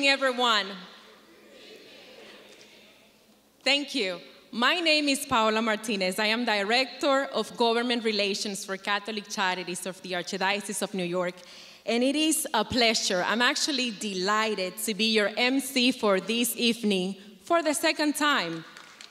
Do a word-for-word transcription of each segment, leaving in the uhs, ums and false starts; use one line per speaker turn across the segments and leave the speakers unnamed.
everyone. Thank you. My name is Paola Martinez. I am Director of Government Relations for Catholic Charities of the Archdiocese of New York, and it is a pleasure. I'm actually delighted to be your M C for this evening for the second time.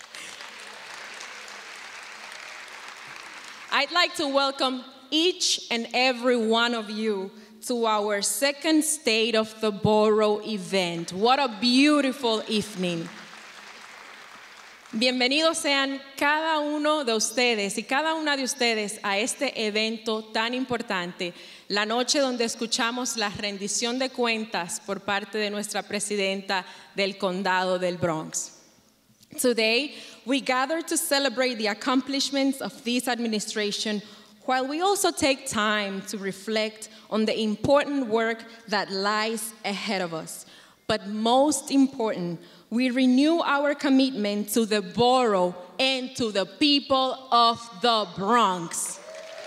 I'd like to welcome each and every one of you to our second State of the Borough event. What a beautiful evening. Bienvenidos sean cada uno de ustedes y cada una de ustedes a este evento tan importante, la noche donde escuchamos la rendición de cuentas por parte de nuestra presidenta del Condado del Bronx. Today, we gather to celebrate the accomplishments of this administration while we also take time to reflect on the important work that lies ahead of us. But most important, we renew our commitment to the borough and to the people of the Bronx.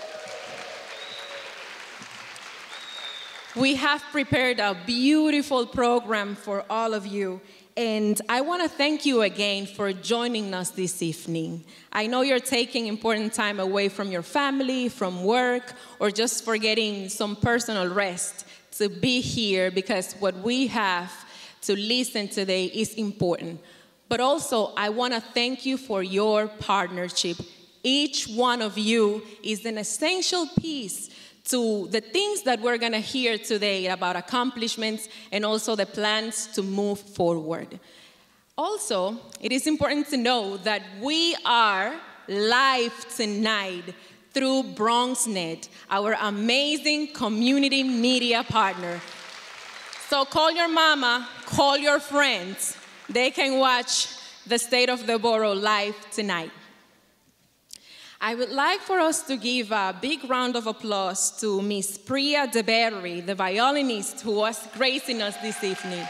We have prepared a beautiful program for all of you, and I want to thank you again for joining us this evening. I know you're taking important time away from your family, from work, or just for getting some personal rest to be here, because what we have to listen today is important. But also, I want to thank you for your partnership. Each one of you is an essential piece to the things that we're going to hear today about accomplishments and also the plans to move forward. Also, it is important to know that we are live tonight through BronxNet, our amazing community media partner. So call your mama, call your friends. They can watch the State of the Borough live tonight. I would like for us to give a big round of applause to Miss Priya DeBerry, the violinist who was gracing us this evening.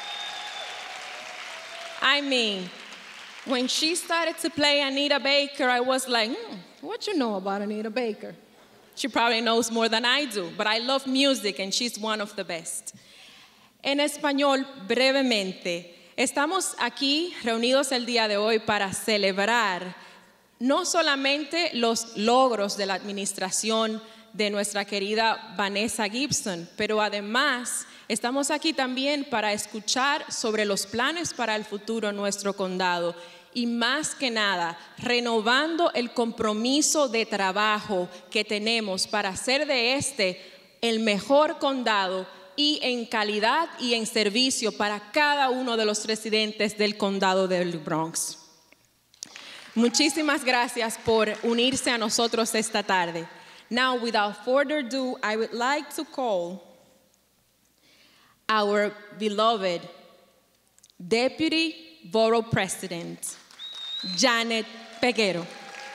I mean, when she started to play Anita Baker, I was like, hmm, what you know about Anita Baker? She probably knows more than I do, but I love music and she's one of the best. En español, brevemente, estamos aquí reunidos el día de hoy para celebrar no solamente los logros de la administración de nuestra querida Vanessa Gibson, pero además estamos aquí también para escuchar sobre los planes para el futuro en nuestro condado y más que nada renovando el compromiso de trabajo que tenemos para hacer de este el mejor condado y en calidad y en servicio para cada uno de los residentes del condado del Bronx. Muchísimas gracias por unirse a nosotros esta tarde. Now, without further ado, I would like to call our beloved Deputy Borough President, Janet Peguero.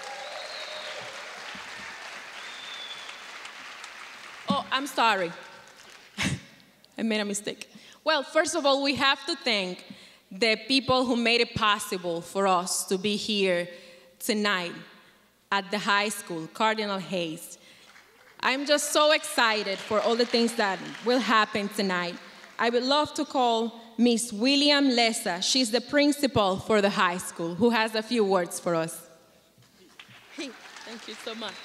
Oh, I'm sorry. I made a mistake. Well, first of all, we have to thank the people who made it possible for us to be here tonight at the high school, Cardinal Hayes. I'm just so excited for all the things that will happen tonight. I would love to call Miss William Lessa. She's the principal for the high school, who has a few words for us. Thank you so much.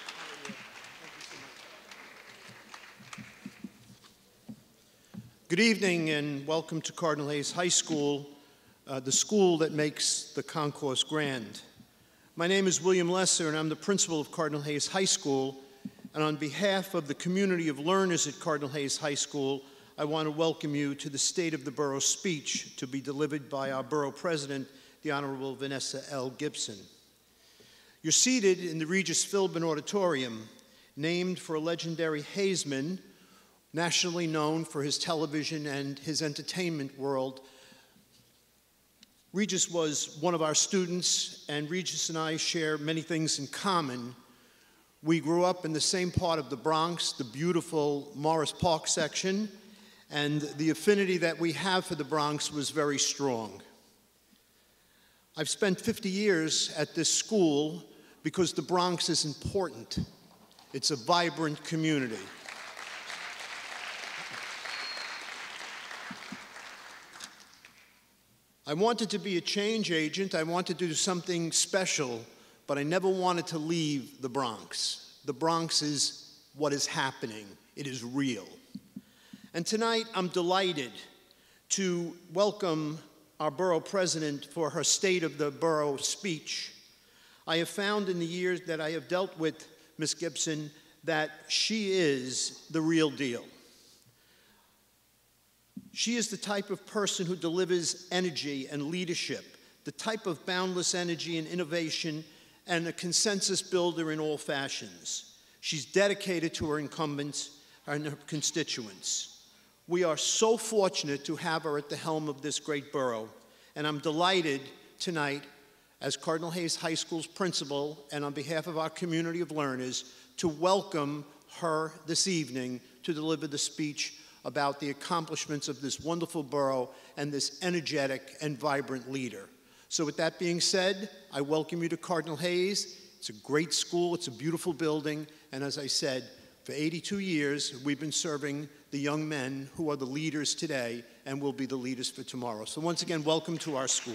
Good evening and welcome to Cardinal Hayes High School, uh, the school that makes the concourse grand. My name is William Lesser and I'm the principal of Cardinal Hayes High School, and on behalf of the community of learners at Cardinal Hayes High School, I want to welcome you to the State of the Borough speech to be delivered by our Borough President, the Honorable Vanessa L. Gibson. You're seated in the Regis Philbin Auditorium, named for a legendary Hayesman, nationally known for his television and his entertainment world. Regis was one of our students, and Regis and I share many things in common. We grew up in the same part of the Bronx, the beautiful Morris Park section, and the affinity that we have for the Bronx was very strong. I've spent fifty years at this school because the Bronx is important. It's a vibrant community. I wanted to be a change agent. I wanted to do something special, but I never wanted to leave the Bronx. The Bronx is what is happening. It is real. And tonight, I'm delighted to welcome our borough president for her State of the Borough speech. I have found in the years that I have dealt with Miz Gibson that she is the real deal. She is the type of person who delivers energy and leadership, the type of boundless energy and innovation, and a consensus builder in all fashions. She's dedicated to her incumbents and her constituents. We are so fortunate to have her at the helm of this great borough, and I'm delighted tonight, as Cardinal Hayes High School's principal and on behalf of our community of learners, to welcome her this evening to deliver the speech about the accomplishments of this wonderful borough and this energetic and vibrant leader. So with that being said, I welcome you to Cardinal Hayes. It's a great school, it's a beautiful building, and as I said, for eighty-two years, we've been serving the young men who are the leaders today and will be the leaders for tomorrow. So once again, welcome to our school.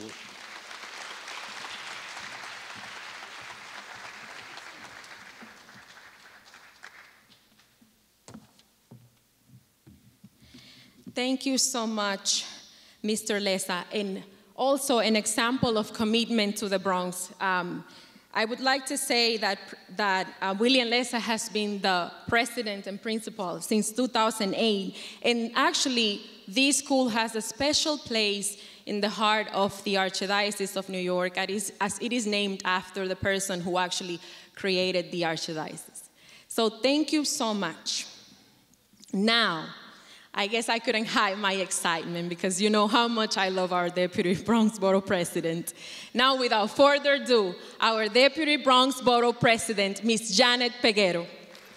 Thank you so much, Mister Lessa, and also an example of commitment to the Bronx. Um, I would like to say that, that uh, William Lessa has been the president and principal since two thousand eight, and actually this school has a special place in the heart of the Archdiocese of New York, as it is named after the person who actually created the Archdiocese. So thank you so much. Now, I guess I couldn't hide my excitement because you know how much I love our Deputy Bronx Borough President. Now, without further ado, our Deputy Bronx Borough President, Miz Janet Peguero.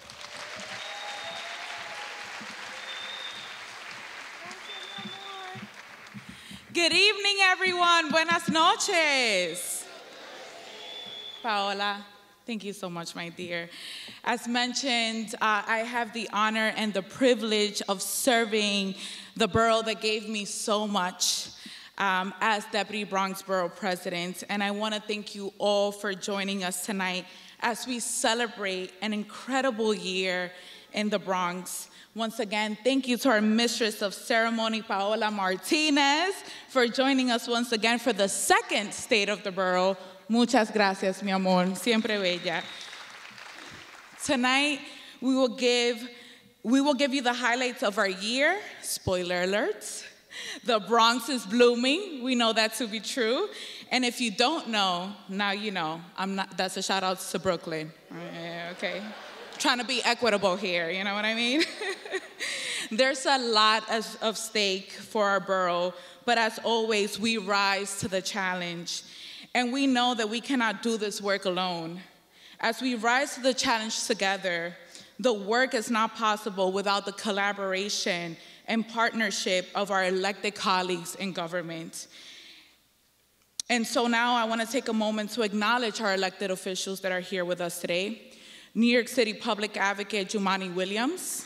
Good evening, everyone. Buenas noches. Paola, thank you so much, my dear. As mentioned, uh, I have the honor and the privilege of serving the borough that gave me so much um, as Deputy Bronx Borough President. And I want to thank you all for joining us tonight as we celebrate an incredible year in the Bronx. Once again, thank you to our Mistress of Ceremony, Paola Martinez, for joining us once again for the second State of the Borough. Muchas gracias, mi amor, siempre bella. Tonight, we will give, we will give you the highlights of our year. Spoiler alert, the Bronx is blooming. We know that to be true. And if you don't know, now you know. I'm not, that's a shout out to Brooklyn. Okay. Trying to be equitable here, you know what I mean? There's a lot of, of stake for our borough, but as always, we rise to the challenge. And we know that we cannot do this work alone. As we rise to the challenge together, the work is not possible without the collaboration and partnership of our elected colleagues in government. And so now I want to take a moment to acknowledge our elected officials that are here with us today. New York City Public Advocate Jumaane Williams.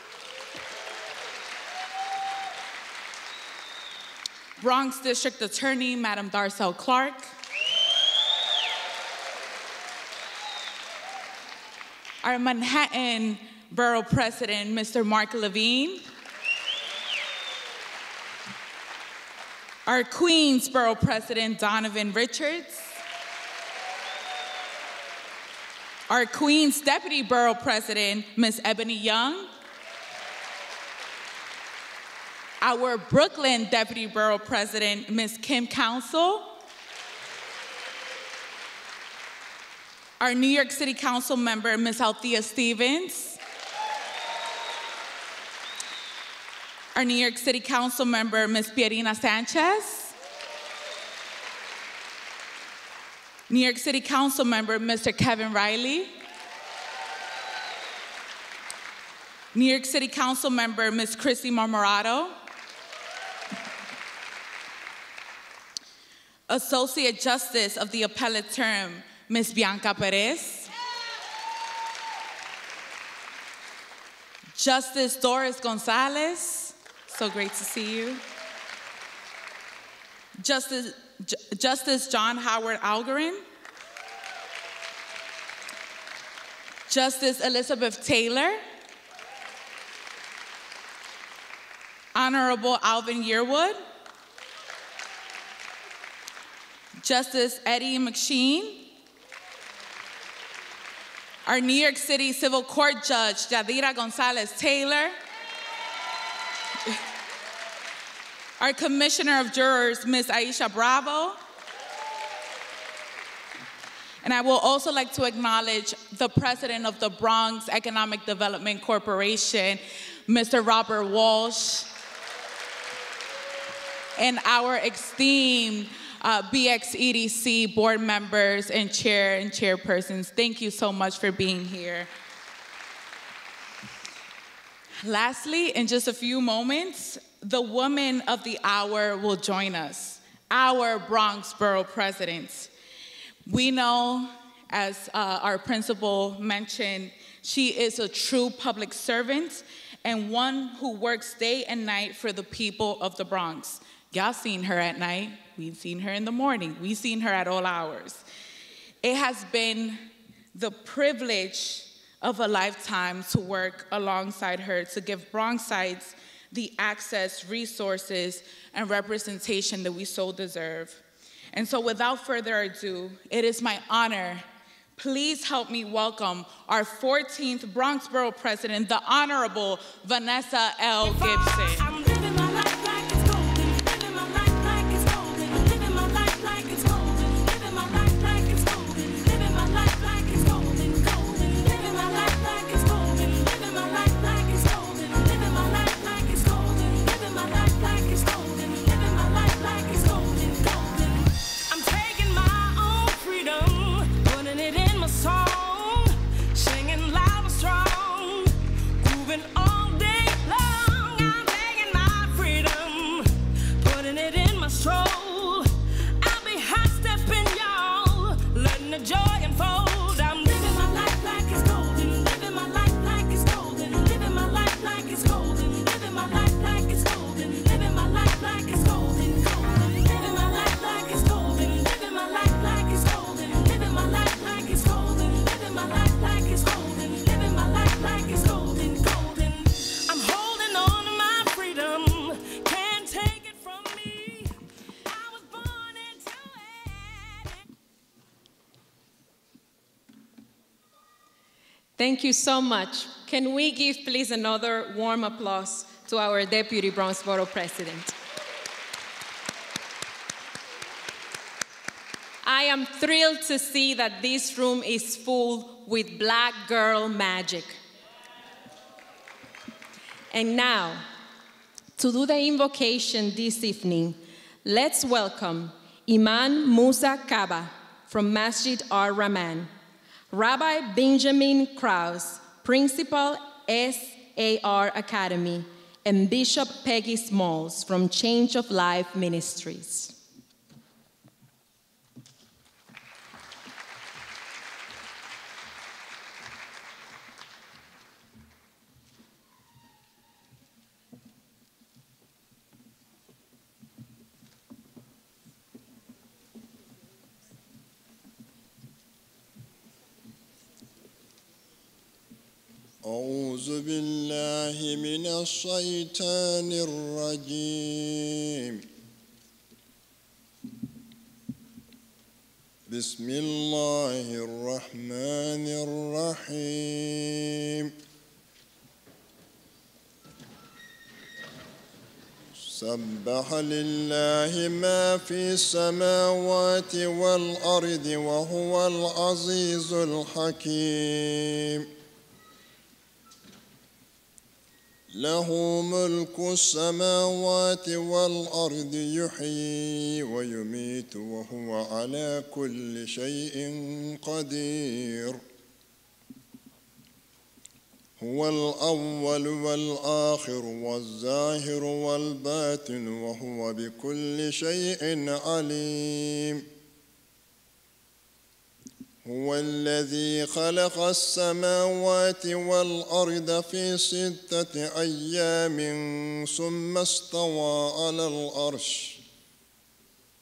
Bronx District Attorney, Madam Darcel Clark. Our Manhattan Borough President, Mister Mark Levine. Our Queens Borough President, Donovan Richards. Our Queens Deputy Borough President, Miz Ebony Young. Our Brooklyn Deputy Borough President, Miz Kim Council. Our New York City Council member, Miz Althea Stevens. Our New York City Council member, Miz Pierina Sanchez. New York City Council member, Mister Kevin Riley. New York City Council member, Miz Chrissy Marmorato. Associate Justice of the Appellate Term, Miz Bianca Perez. Justice Doris Gonzalez, so great to see you. Justice, J Justice John Howard Algarin, Justice Elizabeth Taylor, Honorable Alvin Yearwood, Justice Eddie McSheen, our New York City Civil Court Judge, Yadira Gonzalez Taylor, our Commissioner of Jurors, Miz Aisha Bravo, and I will also like to acknowledge the President of the Bronx Economic Development Corporation, Mister Robert Walsh, and our esteemed Uh, B X E D C board members and chair and chairpersons. Thank you so much for being here. Lastly, in just a few moments, the woman of the hour will join us, our Bronx Borough President. We know, as uh, our principal mentioned, she is a true public servant and one who works day and night for the people of the Bronx. Y'all seen her at night. We've seen her in the morning. We've seen her at all hours. It has been the privilege of a lifetime to work alongside her to give Bronxites the access, resources, and representation that we so deserve. And so without further ado, it is my honor. Please help me welcome our fourteenth Bronx Borough President, the Honorable Vanessa L. Gibson.
Thank you so much. Can we give, please, another warm applause to our Deputy Bronx Borough President? I am thrilled to see that this room is full with Black girl magic. And now, to do the invocation this evening, let's welcome Imam Musa Kaba from Masjid Ar-Rahman, Rabbi Benjamin Krause, Principal S A R Academy, and Bishop Peggy Smalls from Change of Life Ministries.
أعوذ بالله من الشيطان الرجيم بسم الله الرحمن الرحيم سبح لله ما في السماوات والأرض وهو العزيز الحكيم له ملك السماوات والأرض يحيي ويميت وهو على كل شيء قدير هو الأول والآخر والظاهر والباطن وهو بكل شيء عليم هو الذي خلق السماوات والأرض في ستة أيام ثم استوى على العرش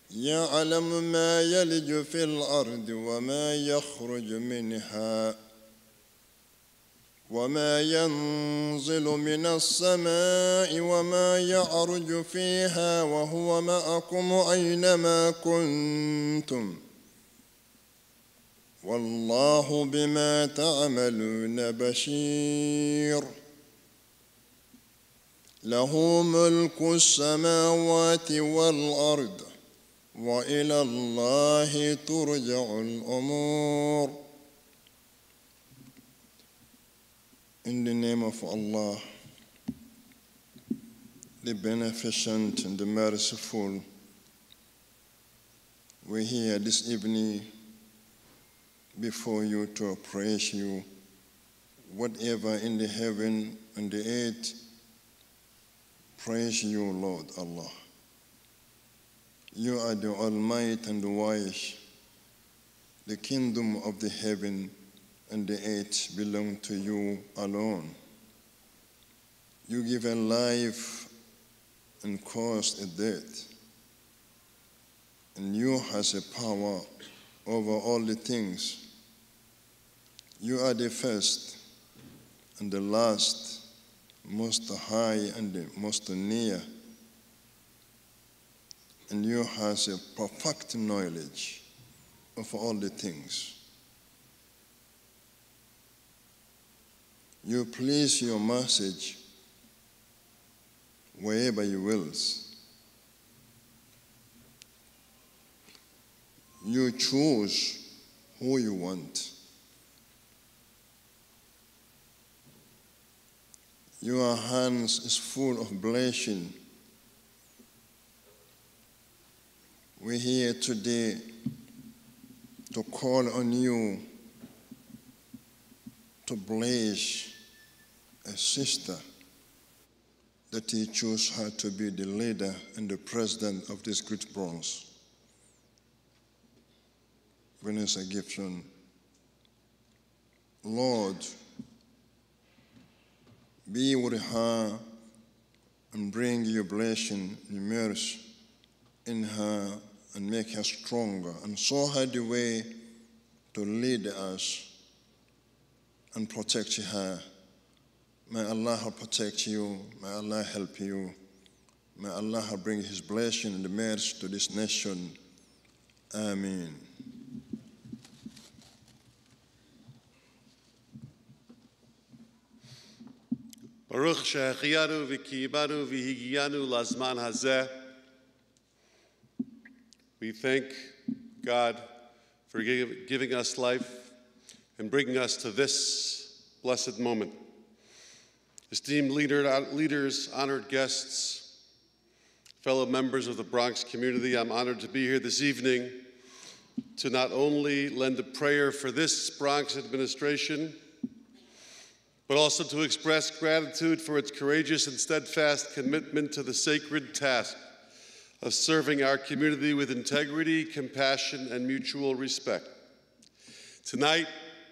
يعلم ما يلج في الأرض وما يخرج منها وما ينزل من السماء وما يعرج فيها وهو معكم أينما كنتم والله بما تعملون بشير له ملك السماوات والأرض وإلى الله ترجع الأمور. In the name of Allah, the Beneficent and the Merciful, we're here this evening before you to praise you. Whatever in the heaven and the earth, praise you, Lord Allah. You are the Almighty and the Wise. The kingdom of the heaven and the earth belong to you alone. You give a life and cause a death. And you has a power over all the things. You are the first and the last, most high and the most near. And you has a perfect knowledge of all the things. You place your message wherever you wills. You choose who you want. Your hands is full of blessing. We're here today to call on you to bless a sister that he chose her to be the leader and the president of this great Bronx, Vanessa Gibson. Lord, be with her and bring your blessing and mercy in her and make her stronger and show her the way to lead us and protect her. May Allah protect you. May Allah help you. May Allah bring his blessing and the mercy to this nation. Amen.
Baruch she'achiyanu v'kiyimanu v'higiyanu lazman hazeh. We thank God for give, giving us life and bringing us to this blessed moment. Esteemed leader, leaders, honored guests, fellow members of the Bronx community, I'm honored to be here this evening to not only lend a prayer for this Bronx administration, but also to express gratitude for its courageous and steadfast commitment to the sacred task of serving our community with integrity, compassion, and mutual respect. Tonight,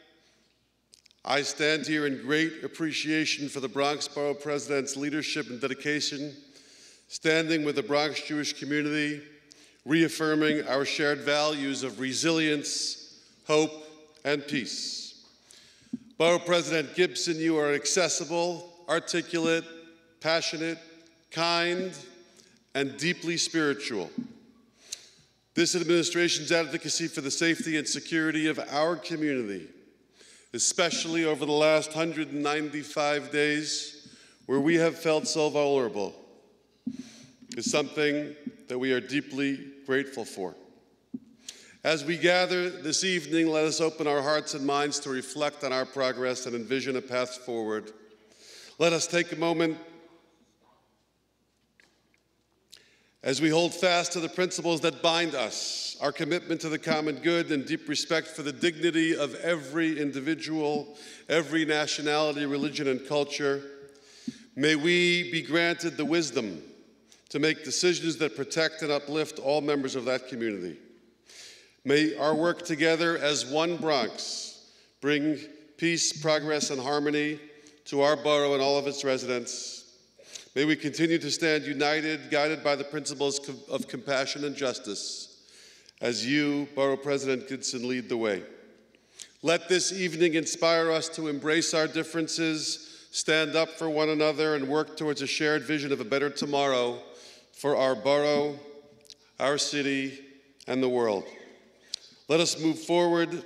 I stand here in great appreciation for the Bronx Borough President's leadership and dedication, standing with the Bronx Jewish community, reaffirming our shared values of resilience, hope, and peace. Borough President Gibson, you are accessible, articulate, passionate, kind, and deeply spiritual. This administration's advocacy for the safety and security of our community, especially over the last one hundred ninety-five days where we have felt so vulnerable, is something that we are deeply grateful for. As we gather this evening, let us open our hearts and minds to reflect on our progress and envision a path forward. Let us take a moment as we hold fast to the principles that bind us, our commitment to the common good and deep respect for the dignity of every individual, every nationality, religion, and culture. May we be granted the wisdom to make decisions that protect and uplift all members of that community. May our work together as one Bronx bring peace, progress, and harmony to our borough and all of its residents. May we continue to stand united, guided by the principles of compassion and justice, as you, Borough President Gibson, lead the way. Let this evening inspire us to embrace our differences, stand up for one another, and work towards a shared vision of a better tomorrow for our borough, our city, and the world. Let us move forward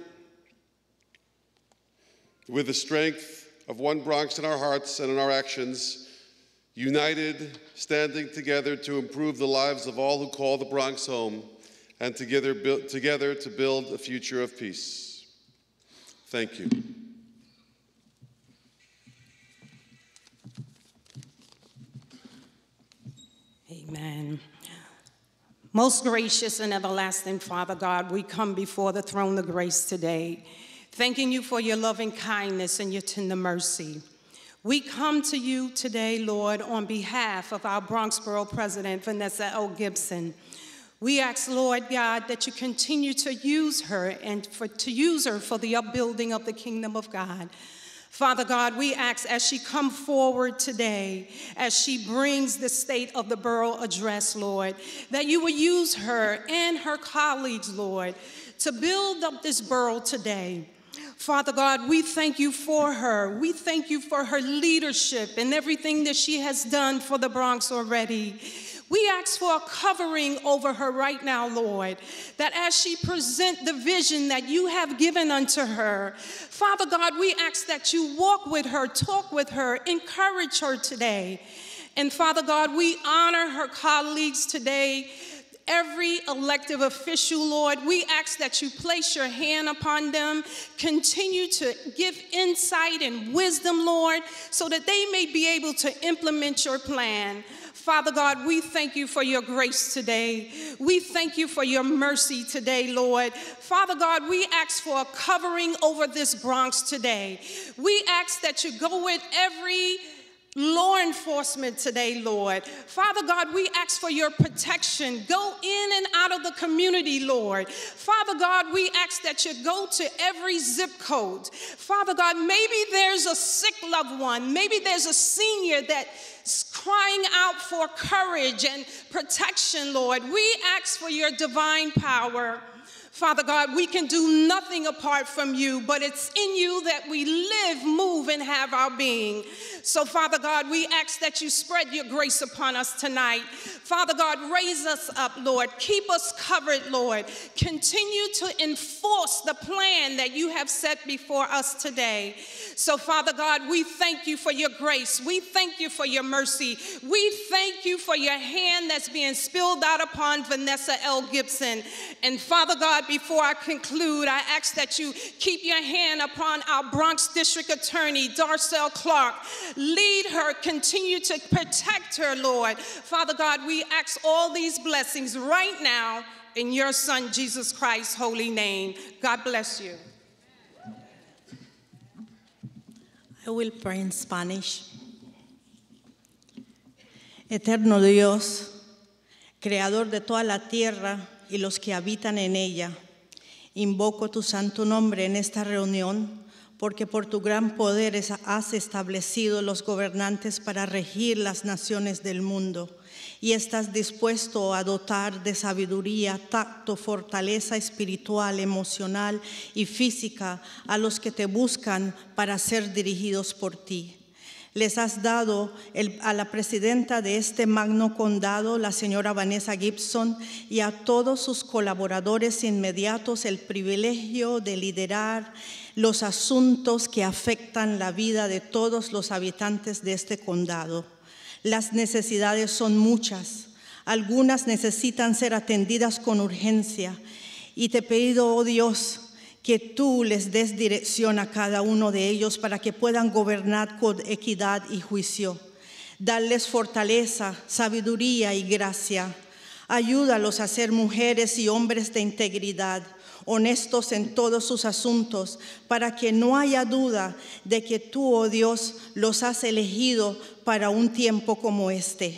with the strength of one Bronx in our hearts and in our actions, united, standing together to improve the lives of all who call the Bronx home, and together, build, together to build a future of peace. Thank you.
Amen. Most gracious and everlasting Father God, we come before the throne of grace today, thanking you for your loving kindness and your tender mercy. We come to you today, Lord, on behalf of our Bronx Borough President, Vanessa L. Gibson. We ask, Lord God, that you continue to use her and for, to use her for the upbuilding of the kingdom of God. Father God, we ask as she come forward today, as she brings the State of the Borough address, Lord, that you will use her and her colleagues, Lord, to build up this borough today. Father God, we thank you for her. We thank you for her leadership and everything that she has done for the Bronx already. We ask for a covering over her right now, Lord, that as she present the vision that you have given unto her, Father God, we ask that you walk with her, talk with her, encourage her today. And Father God, we honor her colleagues today, every elected official, Lord. We ask that you place your hand upon them, continue to give insight and wisdom, Lord, so that they may be able to implement your plan. Father God, we thank you for your grace today. We thank you for your mercy today, Lord. Father God, we ask for a covering over this Bronx today. We ask that you go with every law enforcement today, Lord. Father God, we ask for your protection. Go in and out of the community, Lord. Father God, we ask that you go to every zip code. Father God, maybe there's a sick loved one. Maybe there's a senior that's crying out for courage and protection, Lord. We ask for your divine power. Father God, we can do nothing apart from you, but it's in you that we live, move, and have our being. So, Father God, we ask that you spread your grace upon us tonight. Father God, raise us up, Lord. Keep us covered, Lord. Continue to enforce the plan that you have set before us today. So, Father God, we thank you for your grace. We thank you for your mercy. We thank you for your hand that's being spilled out upon Vanessa L. Gibson. And, Father God, before I conclude, I ask that you keep your hand upon our Bronx District Attorney, Darcel Clark. Lead her, continue to protect her, Lord. Father God, we ask all these blessings right now in your Son, Jesus Christ's holy name. God bless you.
I will pray in Spanish. Eterno Dios, creador de toda la tierra y los que habitan en ella, invoco tu santo nombre en esta reunión, porque por tu gran poder has establecido los gobernantes para regir las naciones del mundo, y estás dispuesto a dotar de sabiduría, tacto, fortaleza espiritual, emocional y física a los que te buscan para ser dirigidos por ti. Les has dado el, a la presidenta de este magno condado, la señora Vanessa Gibson, y a todos sus colaboradores inmediatos el privilegio de liderar los asuntos que afectan la vida de todos los habitantes de este condado. Las necesidades son muchas. Algunas necesitan ser atendidas con urgencia. Y te pido, oh Dios, que tú les des dirección a cada uno de ellos para que puedan gobernar con equidad y juicio. Darles fortaleza, sabiduría y gracia. Ayúdalos a ser mujeres y hombres de integridad, honestos en todos sus asuntos, para que no haya duda de que tú, oh Dios, los has elegido para un tiempo como este.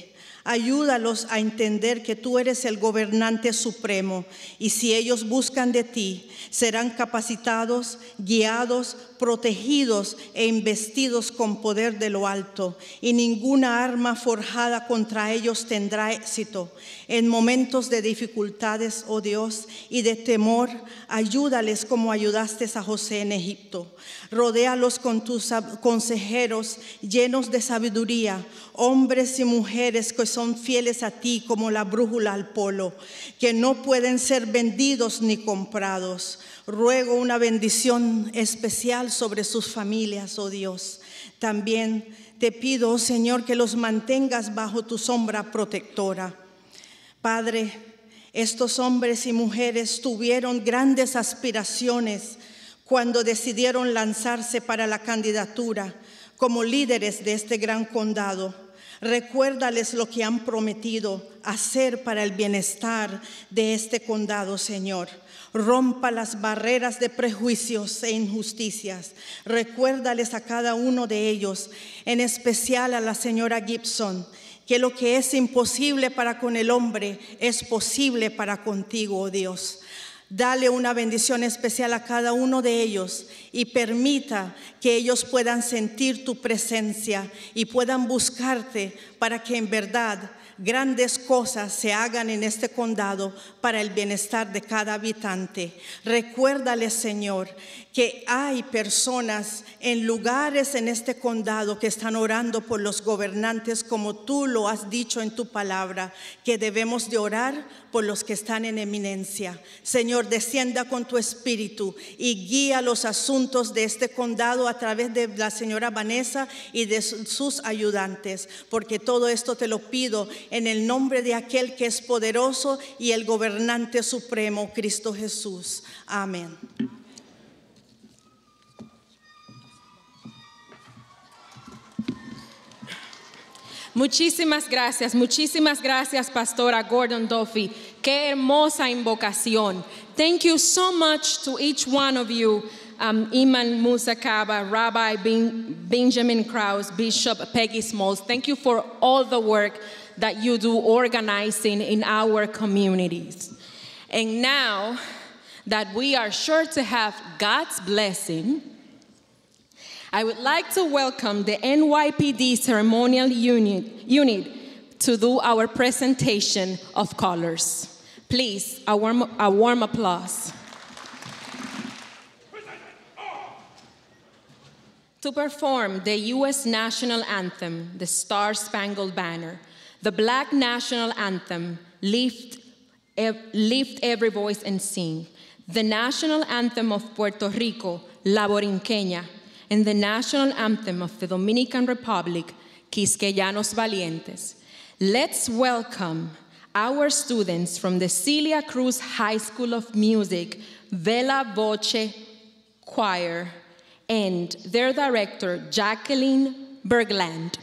Ayúdalos a entender que tú eres el gobernante supremo y si ellos buscan de ti, serán capacitados, guiados, protegidos e investidos con poder de lo alto, y ninguna arma forjada contra ellos tendrá éxito. En momentos de dificultades, oh Dios, y de temor, ayúdales como ayudaste a José en Egipto. Rodéalos con tus consejeros llenos de sabiduría, hombres y mujeres que son fieles a ti como la brújula al polo, que no pueden ser vendidos ni comprados. Ruego una bendición especial sobre sus familias, oh Dios. También te pido, oh Señor, que los mantengas bajo tu sombra protectora. Padre, estos hombres y mujeres tuvieron grandes aspiraciones cuando decidieron lanzarse para la candidatura como líderes de este gran condado. Recuérdales lo que han prometido hacer para el bienestar de este condado, Señor. Rompa las barreras de prejuicios e injusticias. Recuérdales a cada uno de ellos, en especial a la señora Gibson, que lo que es imposible para con el hombre es posible para contigo, oh Dios. Dale una bendición especial a cada uno de ellos y permita que ellos puedan sentir tu presencia y puedan buscarte para que en verdad grandes cosas se hagan en este condado para el bienestar de cada habitante. Recuérdales, Señor, que hay personas en lugares en este condado que están orando por los gobernantes, como tú lo has dicho en tu palabra, que debemos de orar por los que están en eminencia. Señor, descienda con tu espíritu y guía los asuntos de este condado a través de la señora Vanessa y de sus ayudantes, porque todo esto te lo pido en el nombre de aquel que es poderoso y el gobernante supremo, Cristo Jesús. Amén.
Muchísimas gracias, muchísimas gracias, Pastora Gordon Duffy. Qué hermosa invocación. Thank you so much to each one of you, um, Iman Musa Kaba, Rabbi ben, Benjamin Krause, Bishop Peggy Smalls. Thank you for all the work that you do organizing in our communities. And now that we are sure to have God's blessing, I would like to welcome the N Y P D Ceremonial Unit, unit to do our presentation of colors. Please, a warm, a warm applause. To perform the U S National Anthem, the Star-Spangled Banner, the Black National Anthem, Lift, Lift Every Voice and Sing, the National Anthem of Puerto Rico, La Borinqueña, and the national anthem of the Dominican Republic, Quisqueyanos Valientes. Let's welcome our students from the Celia Cruz High School of Music, Vela Voce Choir, and their director, Jacqueline Bergland.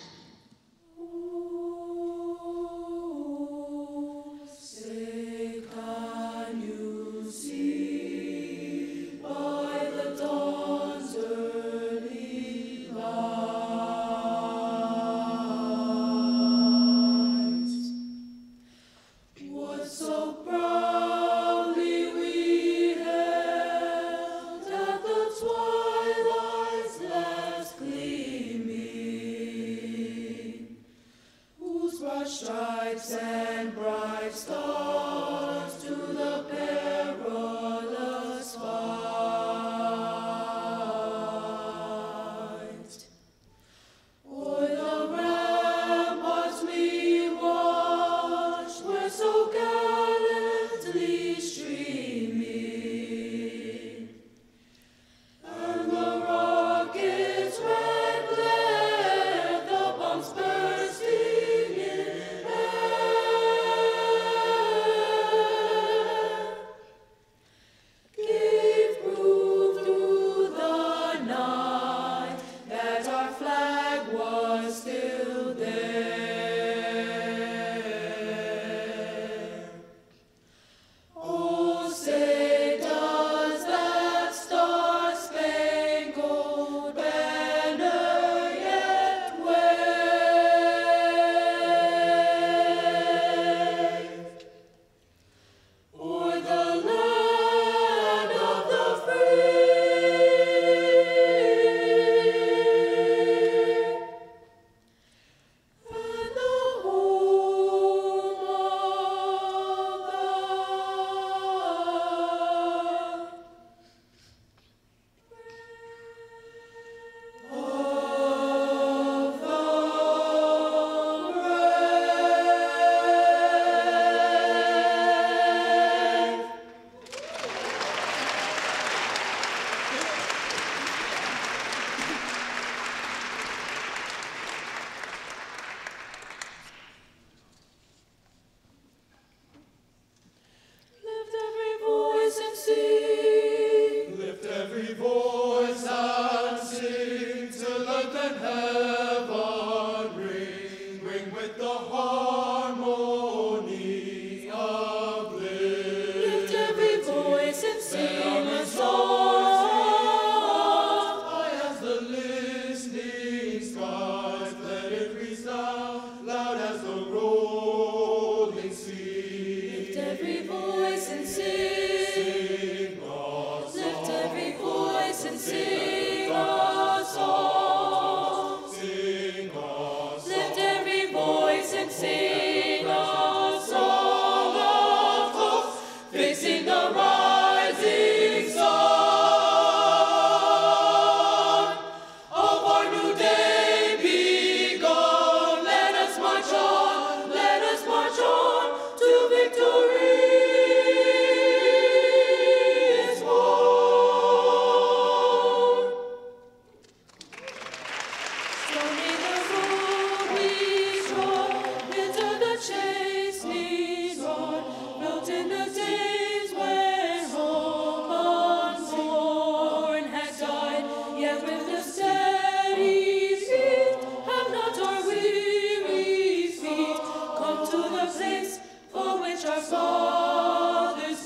Bursting in air. and heaven ring, ring with the harmony of bliss.
Lift every voice and sing a song.
High as the listening skies, let it resound loud as the rolling sea.
Lift every voice and sing.
Sing a
Lift
song.
every voice and sing a song.
Sing a
Lift every voice and sing a song of hope, facing the rising sun of our new day begun. Let us march on, let us march on to victory is won. Storming the road we trod, into the chastening rod, built in the days when hope unborn had died. Yet with the steady beat, have not our weary feet come to the place for which our fathers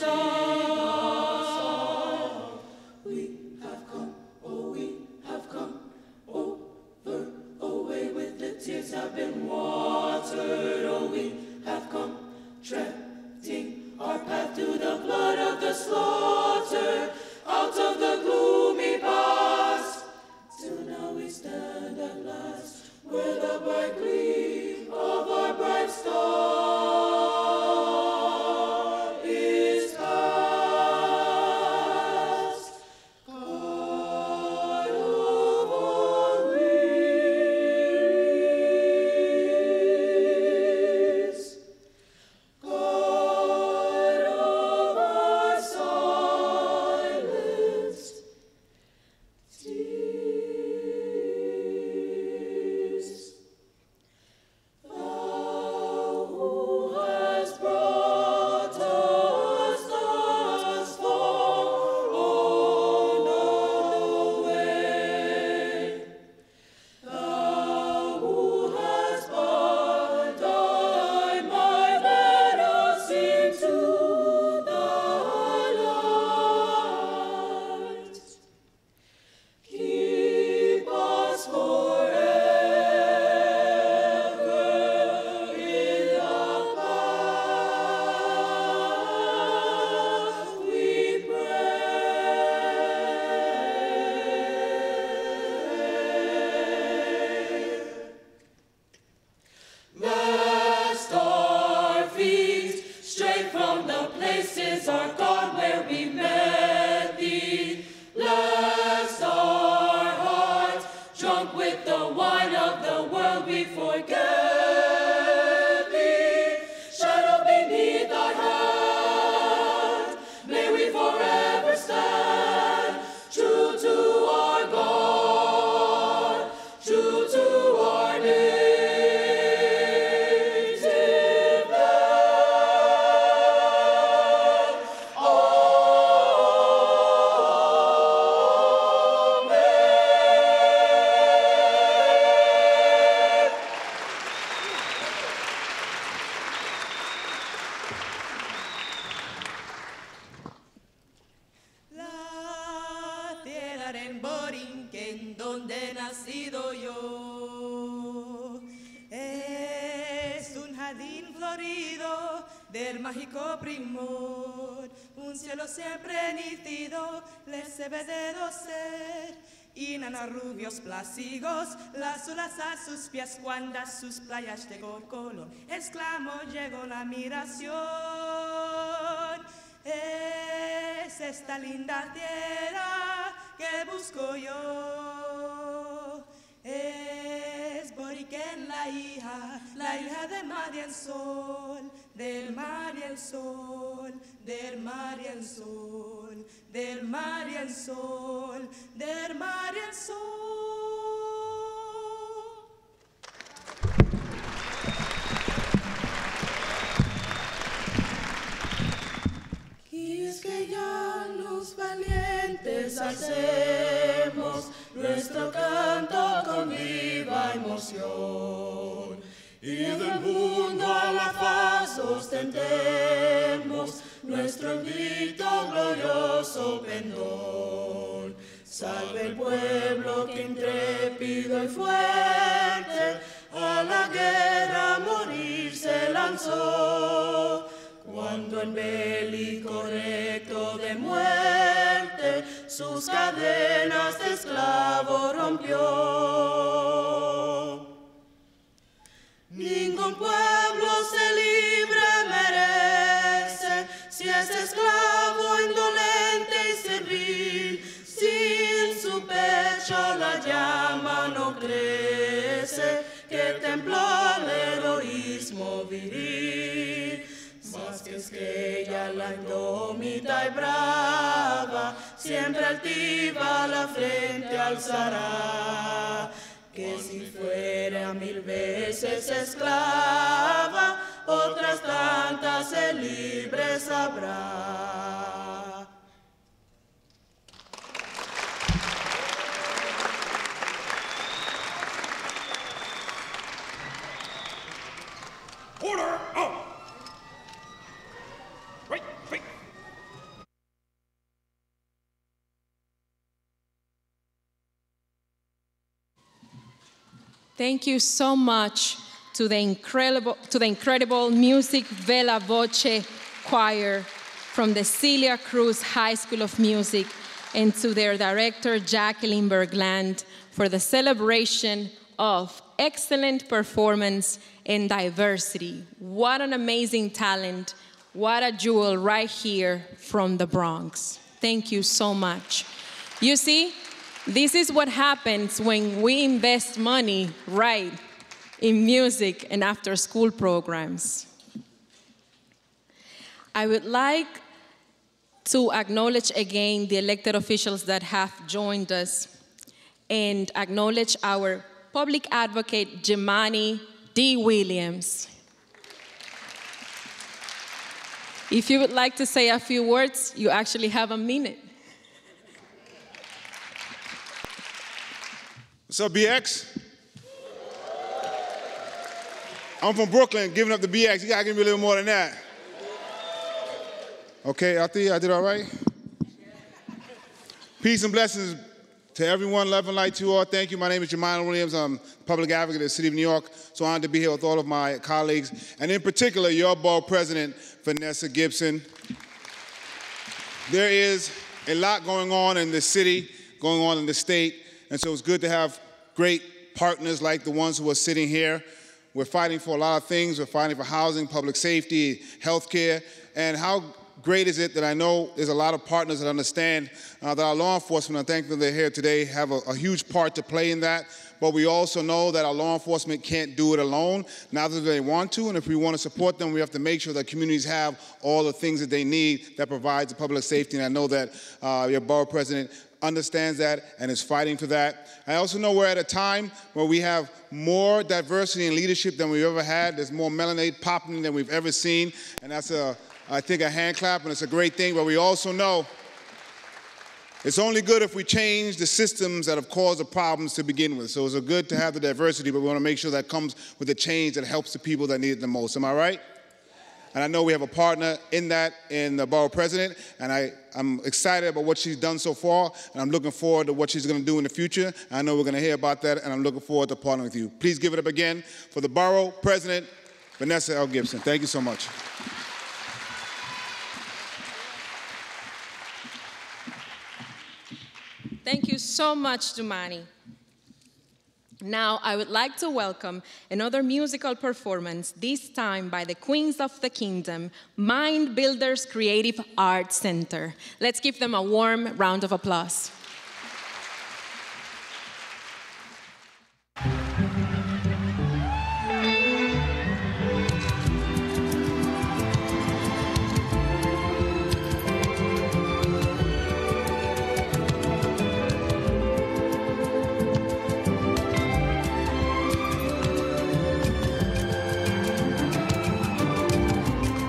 died. We have come, oh we have come, over, away with the tears have been watered. Oh, we have come, treading our path through the blood of the slaughter, out of the gloomy past. Till now we stand at last, where the bright gleam of our bright star is cast. God of our wearies, God of our silenced tears, Thou who hast brought us thus far on the way, Thou who hast by thy might led us into the light. Keep us forever in the path we pray. Lest our feet stray from the places are gone where we met thee, lest our hearts, drunk with the wine of the world, we forget thee. Shadow beneath thy hand, may we forever stand true to our God, true to our native land. Amen.
La tierra en Borinquen, donde he nacido yo, es un jardín florido del mágico primor, un cielo siempre nítido, les debe de docer, y nanas rubios plácidos, las olas a sus pies cuando a sus playas de color, exclamo, llegó la admiración. Es esta linda tierra que busco yo. Es Boriquen la hija, la hija del mar y el sol, del mar y el sol, del mar y el sol, del mar y el sol, del mar y el sol.
Y es que ya los valientes hacemos nuestro canto con con viva emoción. Y del mundo a la faz ostentemos nuestro invito glorioso pendón. Salve el pueblo que intrépido y fuerte a la guerra a morir se lanzó. Cuando en bélico recto de muerte sus cadenas de esclavo rompió. Ningún pueblo se libre merece si es esclavo indolente y servil. Si en su pecho la llama no crece, que templó el heroísmo viril. Más que es que ella la indómita y brava, siempre altiva la frente alzará. Que si fuera mil veces esclava, otras tantas el libre sabrá.
Order out! Right, right.
Thank you so much to the incredible, to the incredible Music Vela Voce Choir from the Celia Cruz High School of Music and to their director, Jacqueline Bergland, for the celebration of excellent performance and diversity. What an amazing talent. What a jewel right here from the Bronx. Thank you so much. You see, this is what happens when we invest money right in music and after-school programs. I would like to acknowledge again the elected officials that have joined us and acknowledge our public advocate, Jemani D. Williams. If you would like to say a few words, you actually have a minute.
What's up, B X? I'm from Brooklyn, giving up the B X. You gotta give me a little more than that. Okay, Althea, I did all right? Peace and blessings to everyone. Love and light to you all. Thank you. My name is Jemani Williams. I'm public advocate of the City of New York. So honored to be here with all of my colleagues, and in particular, your borough president, Vanessa Gibson. There is a lot going on in the city, going on in the state, and so it's good to have great partners like the ones who are sitting here. We're fighting for a lot of things. We're fighting for housing, public safety, health care, and how great is it that I know there's a lot of partners that understand uh, that our law enforcement, I'm thankful they're here today, have a, a huge part to play in that. But we also know that our law enforcement can't do it alone, neither do they want to, and if we want to support them, we have to make sure that communities have all the things that they need that provides the public safety, and I know that uh, your borough president understands that and is fighting for that. I also know we're at a time where we have more diversity in leadership than we've ever had. There's more melanated popping than we've ever seen, and that's, a, I think, a hand clap, and it's a great thing, but we also know it's only good if we change the systems that have caused the problems to begin with. So it's good to have the diversity, but we want to make sure that comes with the change that helps the people that need it the most. Am I right? And I know we have a partner in that in the borough president, and I, I'm excited about what she's done so far, and I'm looking forward to what she's going to do in the future. I know we're going to hear about that, and I'm looking forward to partnering with you. Please give it up again for the borough president, Vanessa L. Gibson. Thank you so much.
Thank you so much, Jemani. Now, I would like to welcome another musical performance, this time by the Queens of the Kingdom, Mind Builders Creative Arts Center. Let's give them a warm round of applause.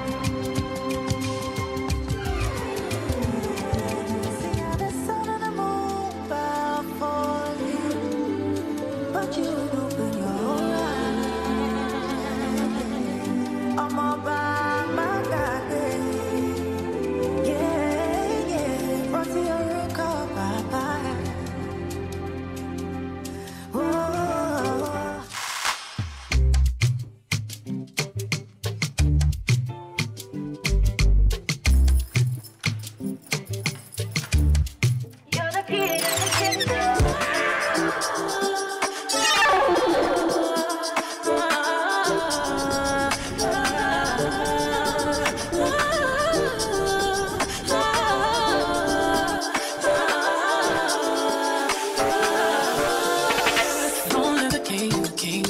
The sun and the moon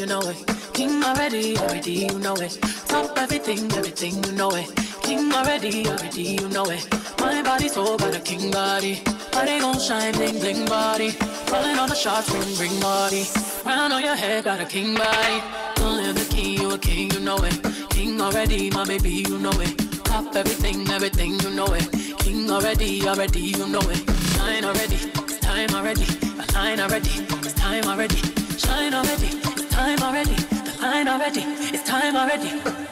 you know it. King already, already, you know it. Top everything, everything, you know it. King already, already, you know it. My body so got a king body. Body gon' shine, bling, bling body. Calling all the shots, ring, ring body. Crown on your head, got a king body. Don't live the king, you a king, you know it. King already, my baby, you know it. Top everything, everything, you know it. King already, already, you know it. Shine already, it's time already. A line already, it's time already. Shine already, it's time already. The line already, it's time already.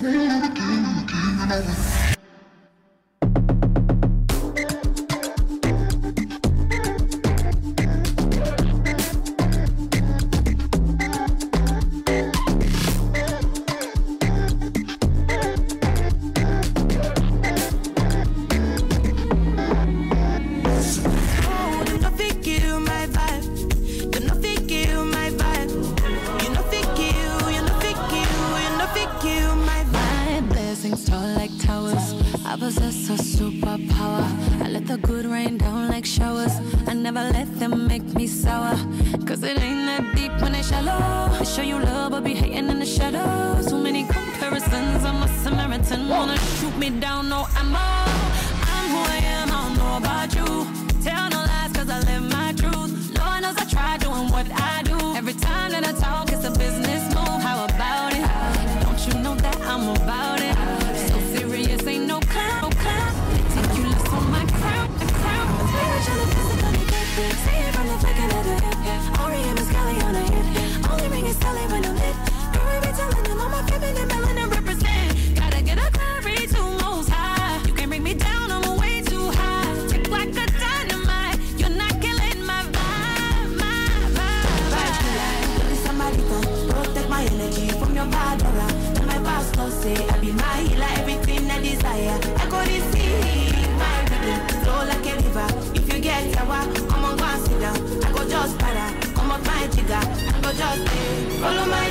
I possess a superpower. I let the good rain down like showers. I never let them make me sour. Cause it ain't that deep when they shallow. They show you love but be hating in the shadows. Too many comparisons, I'm a Samaritan. Wanna shoot me down, no ammo. I'm who I am, I don't know about you. Tell no lies cause I live my truth. Lord knows I try doing what I do. Every time that I talk it's a business move. How about it? Don't you know that I'm about it? So serious, ain't no clown, no clown. They think you less on my crown, my crown. Spiritually, physically, get see it from the flicking of the hip. Ori and Miss Kelly on a hit. Only ring is Sally when I'm lit. Girl, we be telling them I'm a feminine, melanin represent. Gotta get a clarity to most high. You can't bring me down, I'm way too high. Tick like a dynamite. You're not killing my vibe, my vibe. Vibe, you like somebody to protect my energy from your bad aura. And my pastor say I be my healer, everything I desire. I go receive my rhythm, flow like a river. If you get sour, come on, go and sit down. I go just para, come up my jigger. I go just stay, follow my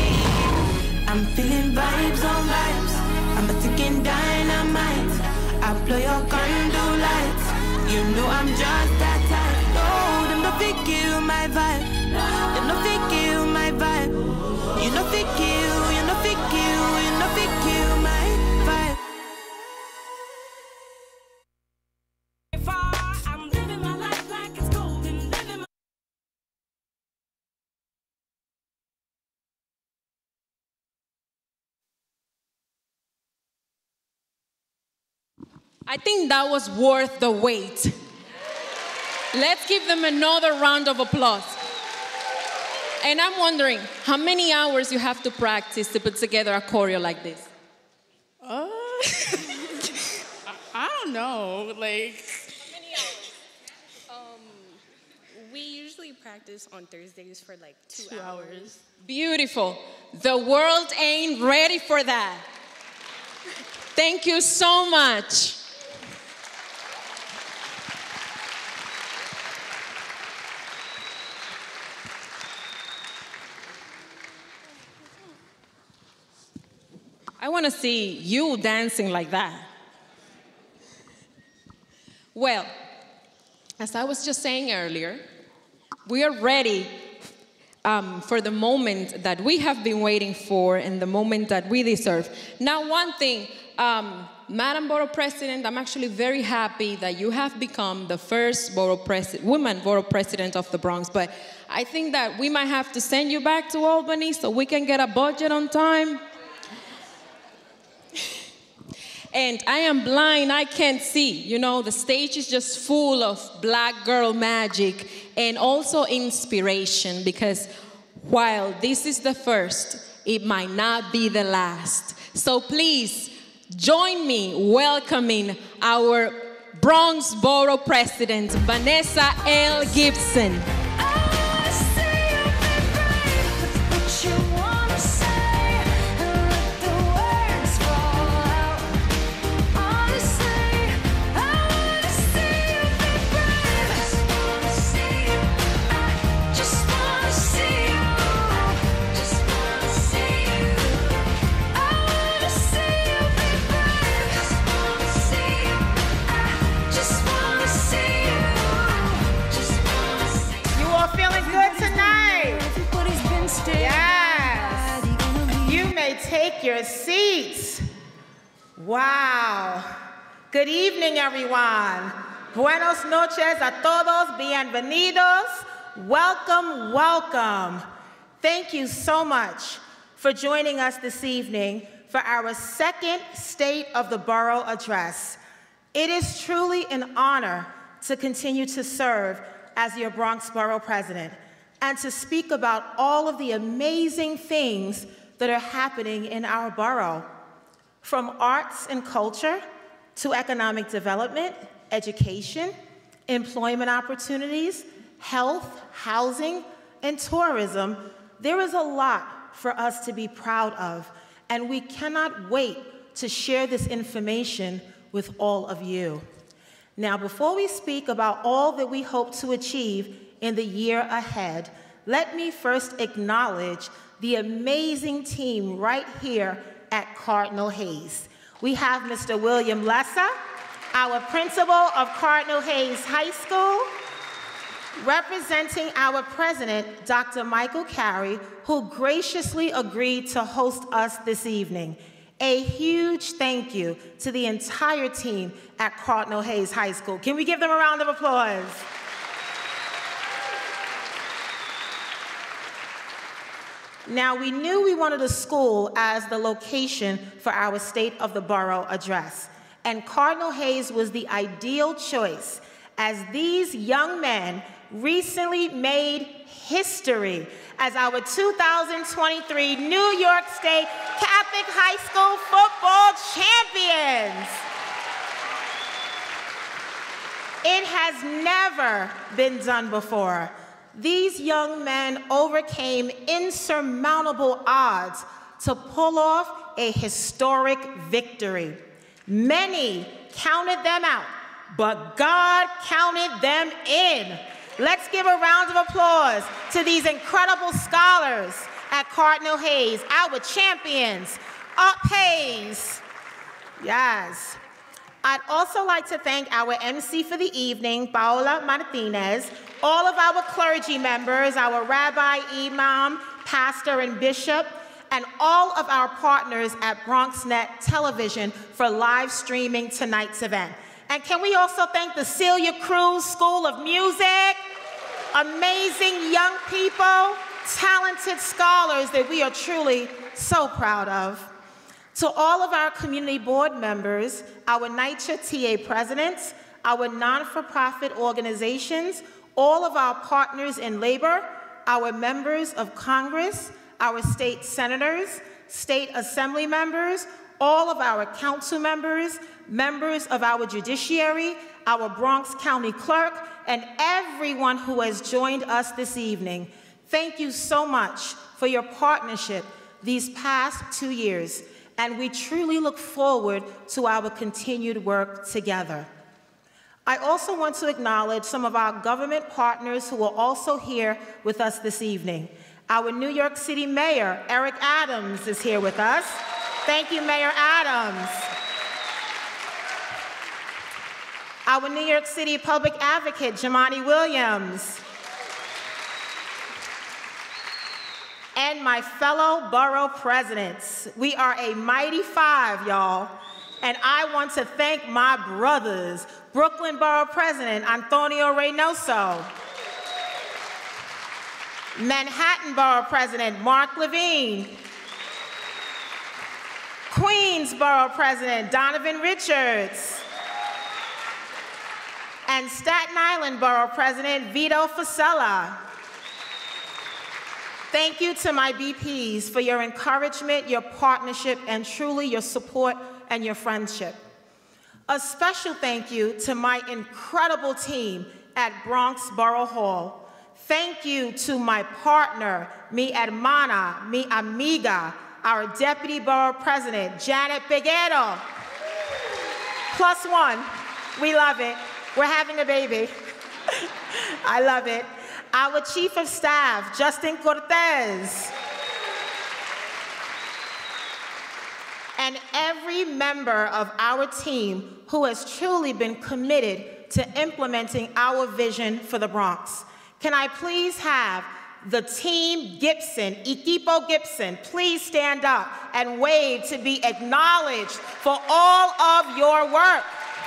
dream. I'm feeling vibes on vibes. I'm a ticking dynamite. I blow your candle lights. You know I'm just that type. No, them no fit kill my vibe. Them no fit kill my vibe. You no fit kill, you no fit kill, you no fit kill my vibe. I'm living my life like it's golden. Living my
I think that was worth the wait. Let's give them another round of applause. And I'm wondering, how many hours you have to practice to put together a choreo like this?
Uh, I don't know, like.
How many hours? Um, we usually practice on Thursdays for like two, two hours. hours.
Beautiful. The world ain't ready for that. Thank you so much. I want to see you dancing like that. Well, as I was just saying earlier, we are ready um, for the moment that we have been waiting for and the moment that we deserve. Now, one thing, um, Madam Borough President, I'm actually very happy that you have become the first borough pres- woman borough president of the Bronx, but I think that we might have to send you back to Albany so we can get a budget on time. And I am blind, I can't see. You know, the stage is just full of black girl magic and also inspiration, because while this is the first, it might not be the last. So please join me welcoming our Bronx Borough President, Vanessa L. Gibson.
take your seats. Wow. Good evening, everyone. Buenos noches a todos, bienvenidos. Welcome, welcome. Thank you so much for joining us this evening for our second State of the Borough Address. It is truly an honor to continue to serve as your Bronx Borough President and to speak about all of the amazing things that are happening in our borough, from arts and culture to economic development, education, employment opportunities, health, housing, and tourism. There is a lot for us to be proud of, and we cannot wait to share this information with all of you. Now, before we speak about all that we hope to achieve in the year ahead, let me first acknowledge the amazing team right here at Cardinal Hayes. We have Mister William Lesser, our principal of Cardinal Hayes High School, representing our president, Doctor Michael Carey, who graciously agreed to host us this evening. A huge thank you to the entire team at Cardinal Hayes High School. Can we give them a round of applause? Now, we knew we wanted a school as the location for our State of the Borough Address, and Cardinal Hayes was the ideal choice, as these young men recently made history as our two thousand twenty-three New York State Catholic High School football champions. It has never been done before. These young men overcame insurmountable odds to pull off a historic victory. Many counted them out, but God counted them in. Let's give a round of applause to these incredible scholars at Cardinal Hayes, our champions. Up Hayes. Yes. I'd also like to thank our M C for the evening, Paola Martinez, all of our clergy members, our rabbi, imam, pastor, and bishop, and all of our partners at BronxNet Television for live streaming tonight's event. And can we also thank the Celia Cruz School of Music, amazing young people, talented scholars that we are truly so proud of. To all of our community board members, our NYCHA T A presidents, our non-for-profit organizations, all of our partners in labor, our members of Congress, our state senators, state assembly members, all of our council members, members of our judiciary, our Bronx County clerk, and everyone who has joined us this evening. Thank you so much for your partnership these past two years, and we truly look forward to our continued work together. I also want to acknowledge some of our government partners who are also here with us this evening. Our New York City Mayor, Eric Adams, is here with us. Thank you, Mayor Adams. Our New York City Public Advocate, Jamani Williams. And my fellow borough presidents. We are a mighty five, y'all. And I want to thank my brothers, Brooklyn Borough President Antonio Reynoso, Manhattan Borough President Mark Levine, Queens Borough President Donovan Richards, and Staten Island Borough President Vito Fasella. Thank you to my B Ps for your encouragement, your partnership, and truly your support and your friendship. A special thank you to my incredible team at Bronx Borough Hall. Thank you to my partner, mi hermana, mi amiga, our Deputy Borough President, Janet Peguero. Plus one, we love it. We're having a baby. I love it. Our Chief of Staff, Justin Cortez. And every member of our team who has truly been committed to implementing our vision for the Bronx. Can I please have the Team Gibson, Equipo Gibson. Please stand up and wave to be acknowledged for all of your work.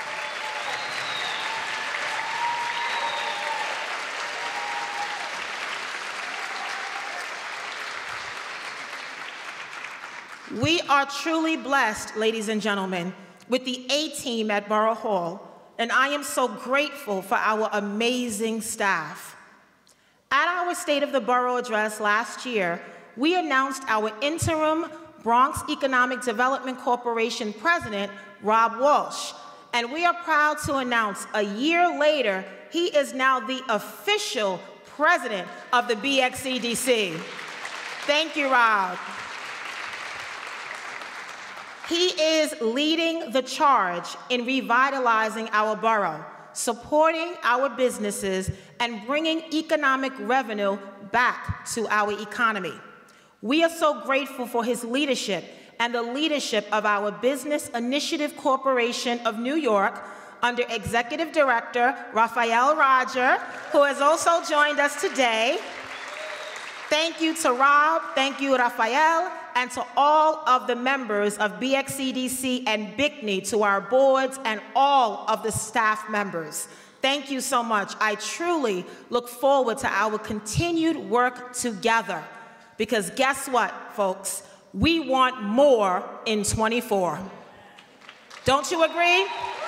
We are truly blessed, ladies and gentlemen, with the A-team at Borough Hall, and I am so grateful for our amazing staff. At our State of the Borough address last year, we announced our interim Bronx Economic Development Corporation president, Rob Walsh, and we are proud to announce a year later, he is now the official president of the B X C D C. Thank you, Rob. He is leading the charge in revitalizing our borough, supporting our businesses, and bringing economic revenue back to our economy. We are so grateful for his leadership and the leadership of our Business Initiative Corporation of New York under Executive Director Raphael Roger, who has also joined us today. Thank you to Rob, thank you, Raphael, and to all of the members of B X C D C and B I C N Y, to our boards and all of the staff members. Thank you so much. I truly look forward to our continued work together, because guess what, folks? We want more in twenty-four. Don't you agree?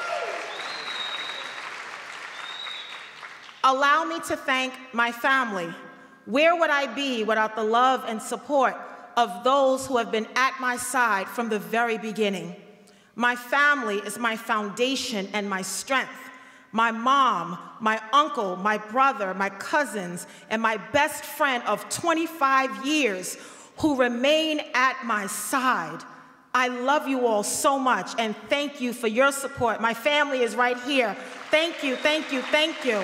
Allow me to thank my family. Where would I be without the love and support of those who have been at my side from the very beginning? My family is my foundation and my strength. My mom, my uncle, my brother, my cousins, and my best friend of twenty-five years who remain at my side. I love you all so much, and thank you for your support. My family is right here. Thank you, thank you, thank you.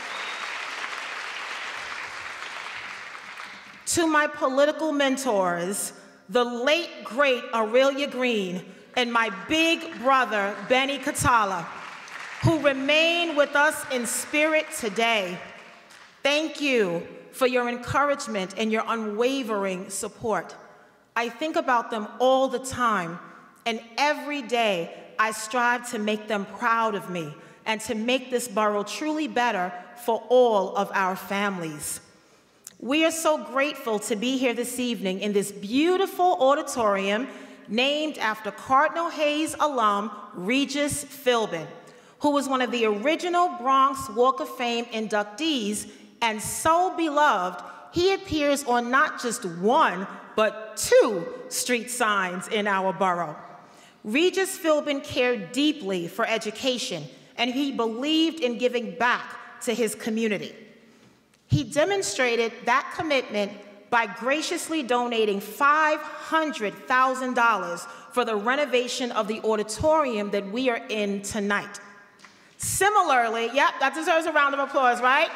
To my political mentors, the late, great Aurelia Green and my big brother, Benny Catala, who remain with us in spirit today, thank you for your encouragement and your unwavering support. I think about them all the time, and every day I strive to make them proud of me and to make this borough truly better for all of our families. We are so grateful to be here this evening in this beautiful auditorium named after Cardinal Hayes alum Regis Philbin, who was one of the original Bronx Walk of Fame inductees, and so beloved, he appears on not just one, but two street signs in our borough. Regis Philbin cared deeply for education, and he believed in giving back to his community. He demonstrated that commitment by graciously donating five hundred thousand dollars for the renovation of the auditorium that we are in tonight. Similarly, yep, that deserves a round of applause, right?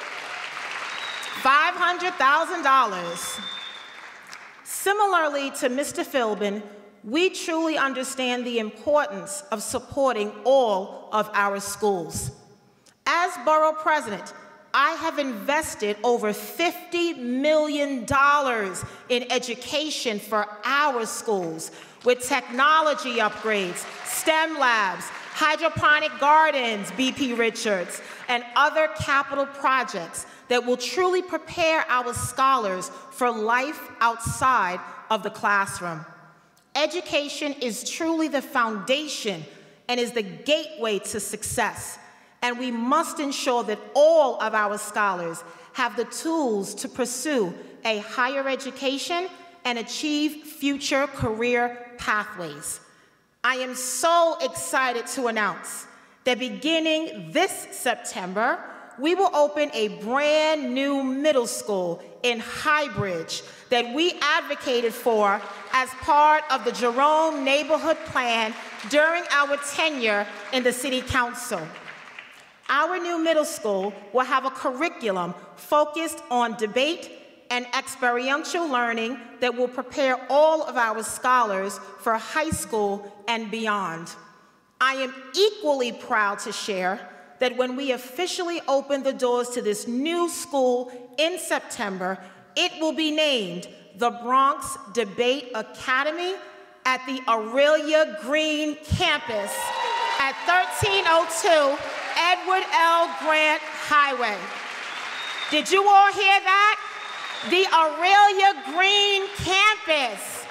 five hundred thousand dollars. Similarly to Mister Philbin, we truly understand the importance of supporting all of our schools. As borough president, I have invested over fifty million dollars in education for our schools, with technology upgrades, STEM labs, hydroponic gardens, B P Richards, and other capital projects that will truly prepare our scholars for life outside of the classroom. Education is truly the foundation and is the gateway to success. And we must ensure that all of our scholars have the tools to pursue a higher education and achieve future career pathways. I am so excited to announce that beginning this September, we will open a brand new middle school in Highbridge that we advocated for as part of the Jerome Neighborhood Plan during our tenure in the City Council. Our new middle school will have a curriculum focused on debate and experiential learning that will prepare all of our scholars for high school and beyond. I am equally proud to share that when we officially open the doors to this new school in September, it will be named the Bronx Debate Academy at the Aurelia Green campus at thirteen oh two Edward L. Grant Highway. Did you all hear that? The Aurelia Green campus.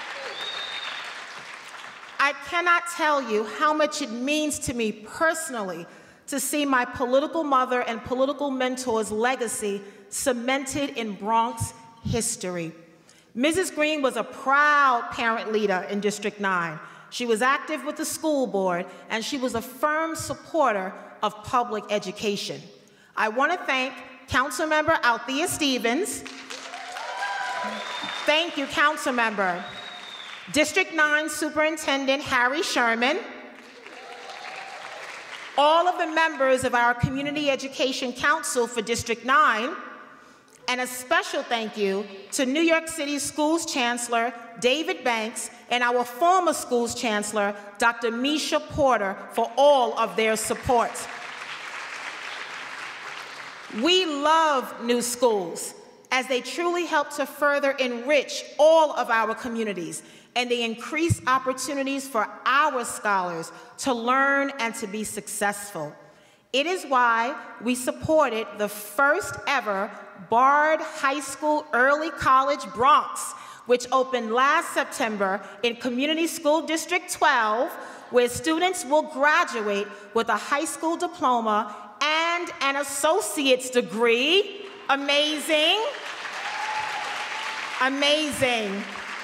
I cannot tell you how much it means to me personally to see my political mother and political mentor's legacy cemented in Bronx history. Missus Green was a proud parent leader in District nine. She was active with the school board, and she was a firm supporter of public education. I want to thank Councilmember Althea Stevens. Thank you, Councilmember. District nine Superintendent Harry Sherman. All of the members of our Community Education Council for District nine, and a special thank you to New York City Schools Chancellor David Banks and our former Schools Chancellor, Doctor Misha Porter, for all of their support. We love new schools as they truly help to further enrich all of our communities, and they increase opportunities for our scholars to learn and to be successful. It is why we supported the first ever Bard High School Early College Bronx, which opened last September in Community School District twelve, where students will graduate with a high school diploma and an associate's degree. Amazing. Amazing.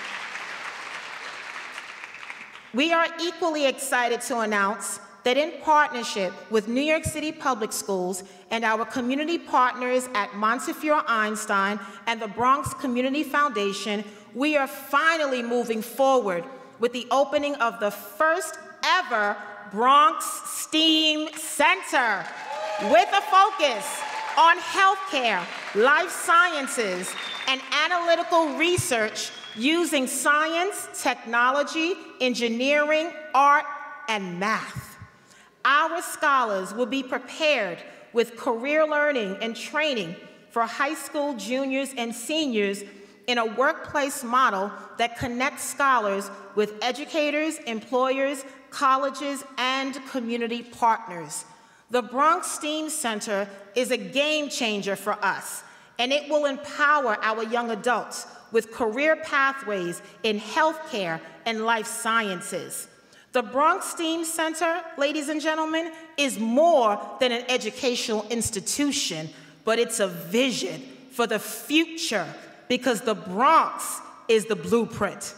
We are equally excited to announce that in partnership with New York City Public Schools and our community partners at Montefiore Einstein and the Bronx Community Foundation, we are finally moving forward with the opening of the first ever Bronx STEAM Center with a focus on healthcare, life sciences, and analytical research using science, technology, engineering, art, and math. Our scholars will be prepared with career learning and training for high school juniors and seniors in a workplace model that connects scholars with educators, employers, colleges, and community partners. The Bronx STEAM Center is a game changer for us, and it will empower our young adults with career pathways in healthcare and life sciences. The Bronx STEAM Center, ladies and gentlemen, is more than an educational institution, but it's a vision for the future, because the Bronx is the blueprint.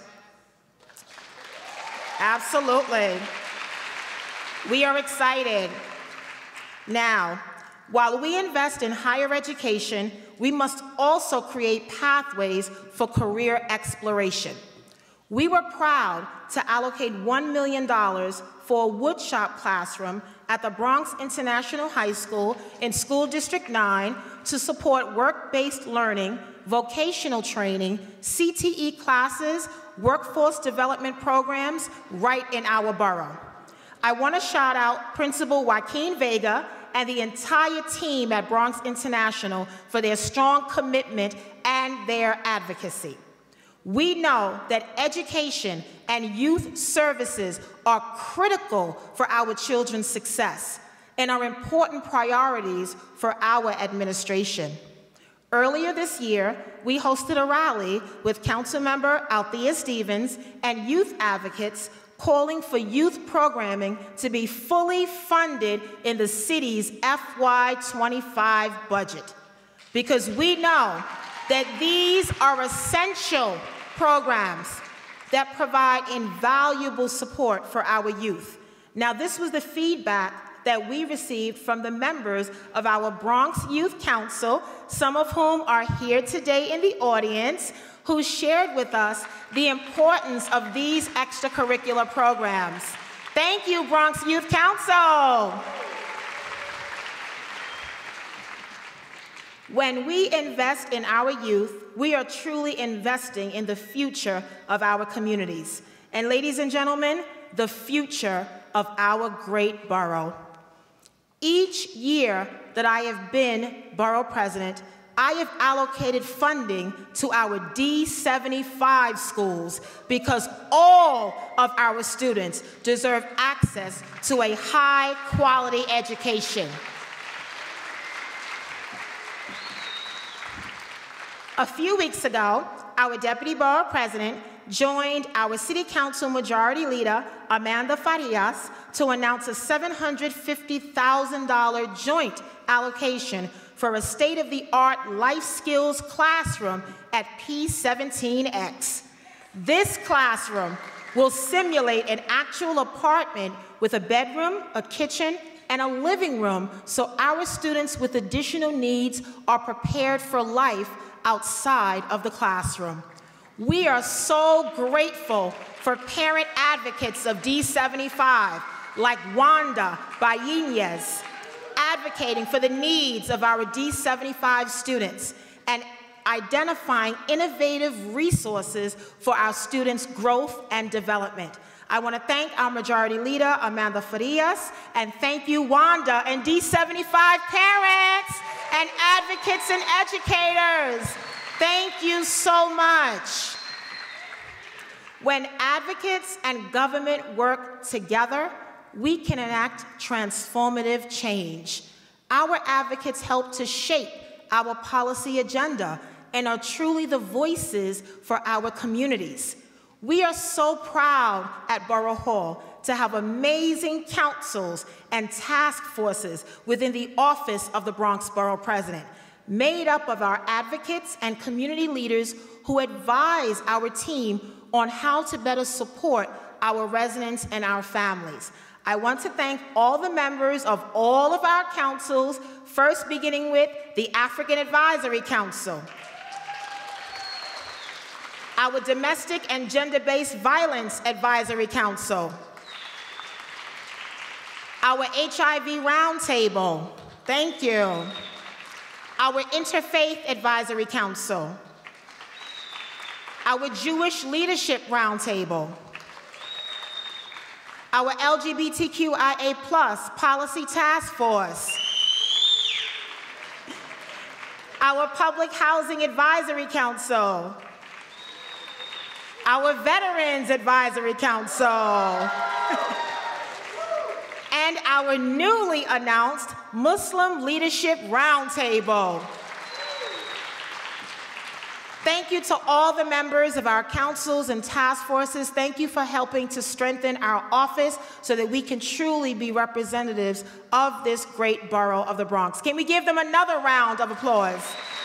Absolutely. We are excited. Now, while we invest in higher education, we must also create pathways for career exploration. We were proud to allocate one million dollars for a woodshop classroom at the Bronx International High School in School District nine to support work-based learning, vocational training, C T E classes, workforce development programs right in our borough. I want to shout out Principal Joaquin Vega and the entire team at Bronx International for their strong commitment and their advocacy. We know that education and youth services are critical for our children's success and are important priorities for our administration. Earlier this year, we hosted a rally with Councilmember Althea Stevens and youth advocates calling for youth programming to be fully funded in the city's F Y twenty-five budget, because we know that these are essential programs that provide invaluable support for our youth. Now, this was the feedback that we received from the members of our Bronx Youth Council, some of whom are here today in the audience, who shared with us the importance of these extracurricular programs. Thank you, Bronx Youth Council. When we invest in our youth, we are truly investing in the future of our communities. And ladies and gentlemen, the future of our great borough. Each year that I have been borough president, I have allocated funding to our D seventy-five schools because all of our students deserve access to a high-quality education. A few weeks ago, our deputy borough president joined our city council majority leader, Amanda Farias, to announce a seven hundred fifty thousand dollars joint allocation for a state-of-the-art life skills classroom at P seventeen X. This classroom will simulate an actual apartment with a bedroom, a kitchen, and a living room so our students with additional needs are prepared for life outside of the classroom. We are so grateful for parent advocates of D seventy-five like Wanda Bainez, advocating for the needs of our D seventy-five students and identifying innovative resources for our students' growth and development. I want to thank our majority leader, Amanda Farias, and thank you, Wanda, and D seventy-five parents and advocates and educators. Thank you so much. When advocates and government work together, we can enact transformative change. Our advocates help to shape our policy agenda and are truly the voices for our communities. We are so proud at Borough Hall to have amazing councils and task forces within the office of the Bronx Borough President, made up of our advocates and community leaders who advise our team on how to better support our residents and our families. I want to thank all the members of all of our councils, first beginning with the African Advisory Council, our Domestic and Gender-Based Violence Advisory Council, our H I V Roundtable, thank you, our Interfaith Advisory Council, our Jewish Leadership Roundtable, our L G B T Q I A plus Policy Task Force, our Public Housing Advisory Council, our Veterans Advisory Council, and our newly announced Muslim Leadership Roundtable. Thank you to all the members of our councils and task forces. Thank you for helping to strengthen our office so that we can truly be representatives of this great borough of the Bronx. Can we give them another round of applause?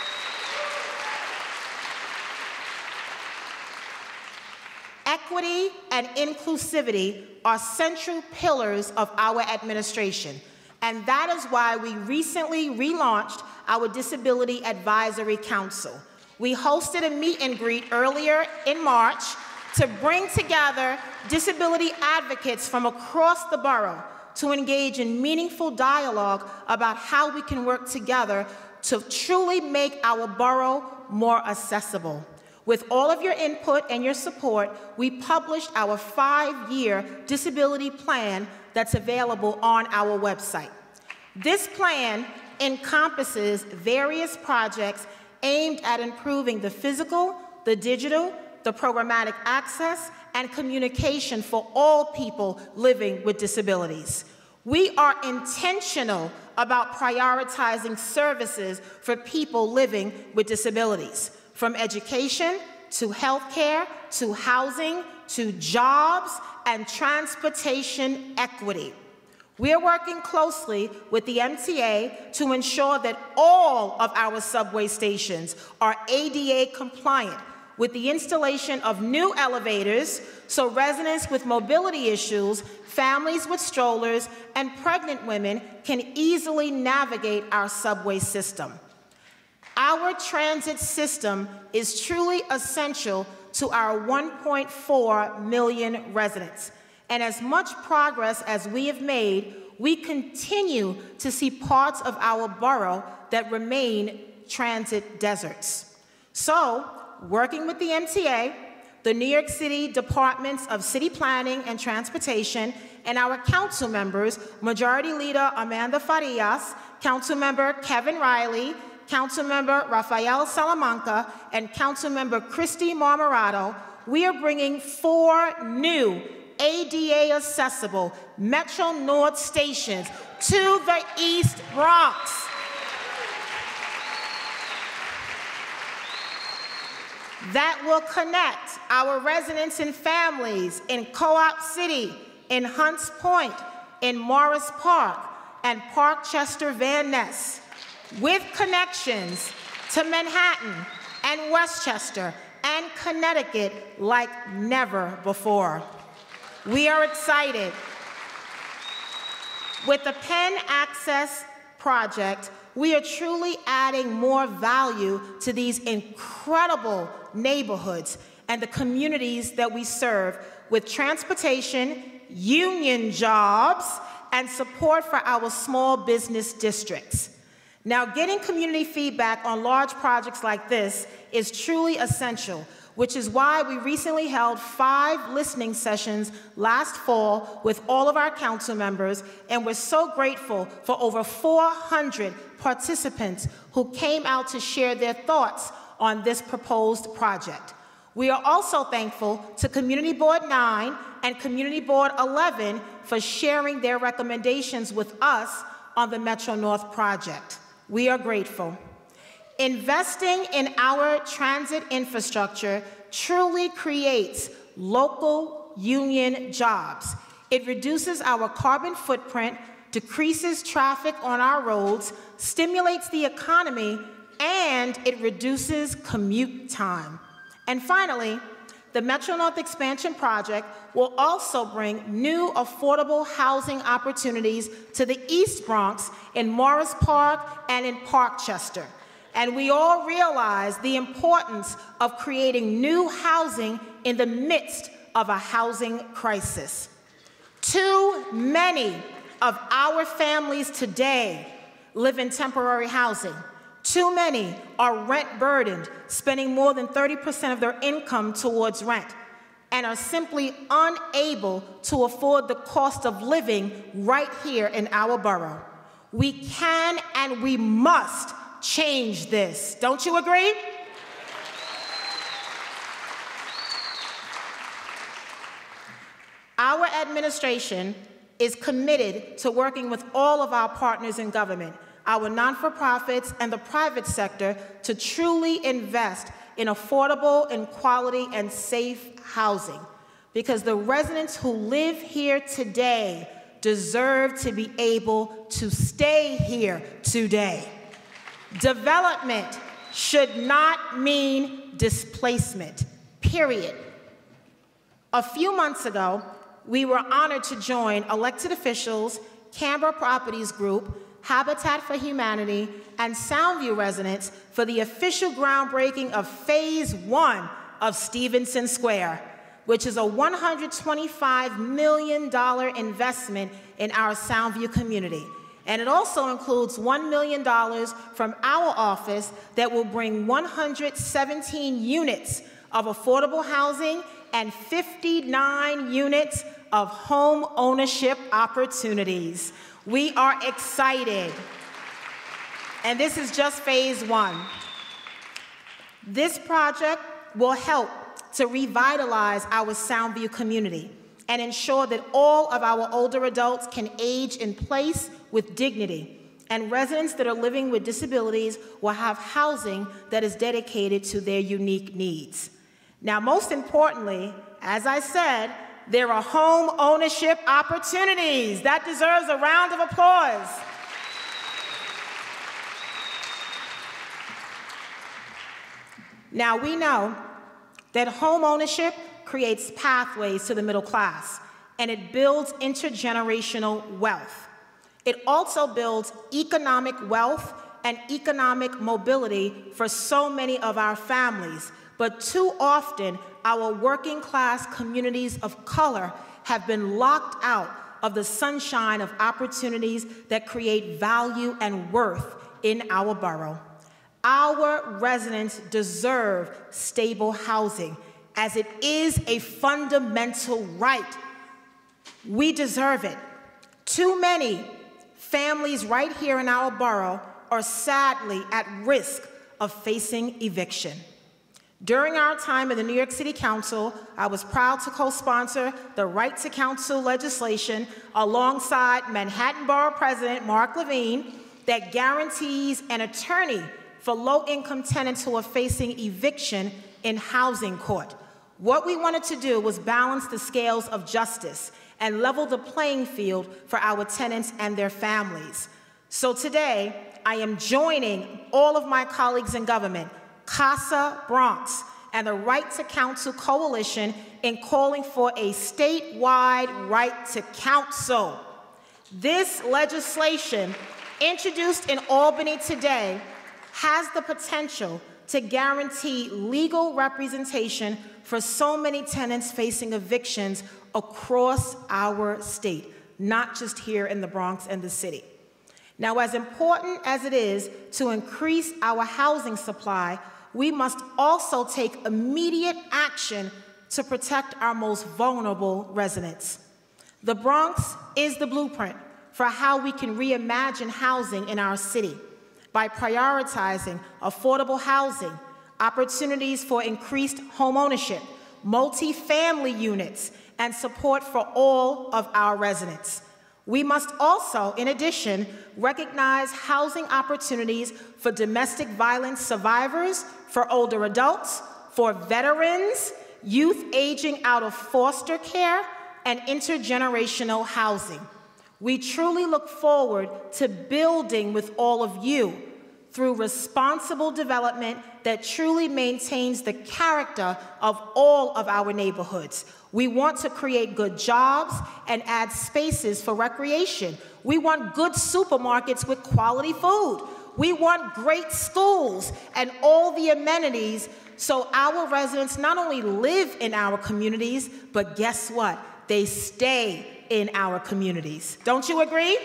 Equity and inclusivity are central pillars of our administration, and that is why we recently relaunched our Disability Advisory Council. We hosted a meet and greet earlier in March to bring together disability advocates from across the borough to engage in meaningful dialogue about how we can work together to truly make our borough more accessible. With all of your input and your support, we published our five-year disability plan that's available on our website. This plan encompasses various projects aimed at improving the physical, the digital, the programmatic access, and communication for all people living with disabilities. We are intentional about prioritizing services for people living with disabilities, from education to healthcare to housing to jobs and transportation equity. We are working closely with the M T A to ensure that all of our subway stations are A D A compliant with the installation of new elevators so residents with mobility issues, families with strollers, and pregnant women can easily navigate our subway system. Our transit system is truly essential to our one point four million residents. And as much progress as we have made, we continue to see parts of our borough that remain transit deserts. So, working with the M T A, the New York City Departments of City Planning and Transportation, and our council members, Majority Leader Amanda Farias, Councilmember Kevin Riley, Councilmember Rafael Salamanca, and Councilmember Christy Marmorato, we are bringing four new A D A-accessible Metro North stations to the East Bronx. That will connect our residents and families in Co-op City, in Hunts Point, in Morris Park, and Parkchester Van Ness, with connections to Manhattan and Westchester and Connecticut like never before. We are excited. With the Penn Access Project, we are truly adding more value to these incredible neighborhoods and the communities that we serve with transportation, union jobs, and support for our small business districts. Now, getting community feedback on large projects like this is truly essential, which is why we recently held five listening sessions last fall with all of our council members, and we're so grateful for over four hundred participants who came out to share their thoughts on this proposed project. We are also thankful to Community Board nine and Community Board eleven for sharing their recommendations with us on the Metro North project. We are grateful. Investing in our transit infrastructure truly creates local union jobs. It reduces our carbon footprint, decreases traffic on our roads, stimulates the economy, and it reduces commute time. And finally, the Metro North Expansion Project will also bring new affordable housing opportunities to the East Bronx in Morris Park and in Parkchester. And we all realize the importance of creating new housing in the midst of a housing crisis. Too many of our families today live in temporary housing. Too many are rent burdened, spending more than thirty percent of their income towards rent, and are simply unable to afford the cost of living right here in our borough. We can and we must change this. Don't you agree? Our administration is committed to working with all of our partners in government, our non-for-profits and the private sector, to truly invest in affordable and quality and safe housing, because the residents who live here today deserve to be able to stay here today. Development should not mean displacement, period. A few months ago, we were honored to join elected officials, Canberra Properties Group, Habitat for Humanity, and Soundview residents for the official groundbreaking of Phase One of Stevenson Square, which is a one hundred twenty-five million dollar investment in our Soundview community. And it also includes one million dollars from our office that will bring one hundred seventeen units of affordable housing and fifty-nine units of home ownership opportunities. We are excited. And this is just phase one. This project will help to revitalize our Soundview community and ensure that all of our older adults can age in place with dignity, and residents that are living with disabilities will have housing that is dedicated to their unique needs. Now, most importantly, as I said, there are home ownership opportunities. That deserves a round of applause. Now, we know that home ownership creates pathways to the middle class, and it builds intergenerational wealth. It also builds economic wealth and economic mobility for so many of our families. But too often, our working class communities of color have been locked out of the sunshine of opportunities that create value and worth in our borough. Our residents deserve stable housing, as it is a fundamental right. We deserve it. Too many families right here in our borough are sadly at risk of facing eviction. During our time in the New York City Council, I was proud to co-sponsor the Right to Counsel legislation alongside Manhattan Borough President Mark Levine that guarantees an attorney for low-income tenants who are facing eviction in housing court. What we wanted to do was balance the scales of justice and level the playing field for our tenants and their families. So today, I am joining all of my colleagues in government, CASA Bronx, and the Right to Counsel Coalition in calling for a statewide right to counsel. This legislation, introduced in Albany today, has the potential to guarantee legal representation for so many tenants facing evictions across our state, not just here in the Bronx and the city. Now, as important as it is to increase our housing supply, we must also take immediate action to protect our most vulnerable residents. The Bronx is the blueprint for how we can reimagine housing in our city by prioritizing affordable housing, opportunities for increased homeownership, multi-family units, and support for all of our residents. We must also, in addition, recognize housing opportunities for domestic violence survivors, for older adults, for veterans, youth aging out of foster care, and intergenerational housing. We truly look forward to building with all of you through responsible development that truly maintains the character of all of our neighborhoods. We want to create good jobs and add spaces for recreation. We want good supermarkets with quality food. We want great schools and all the amenities so our residents not only live in our communities, but guess what? They stay in our communities. Don't you agree?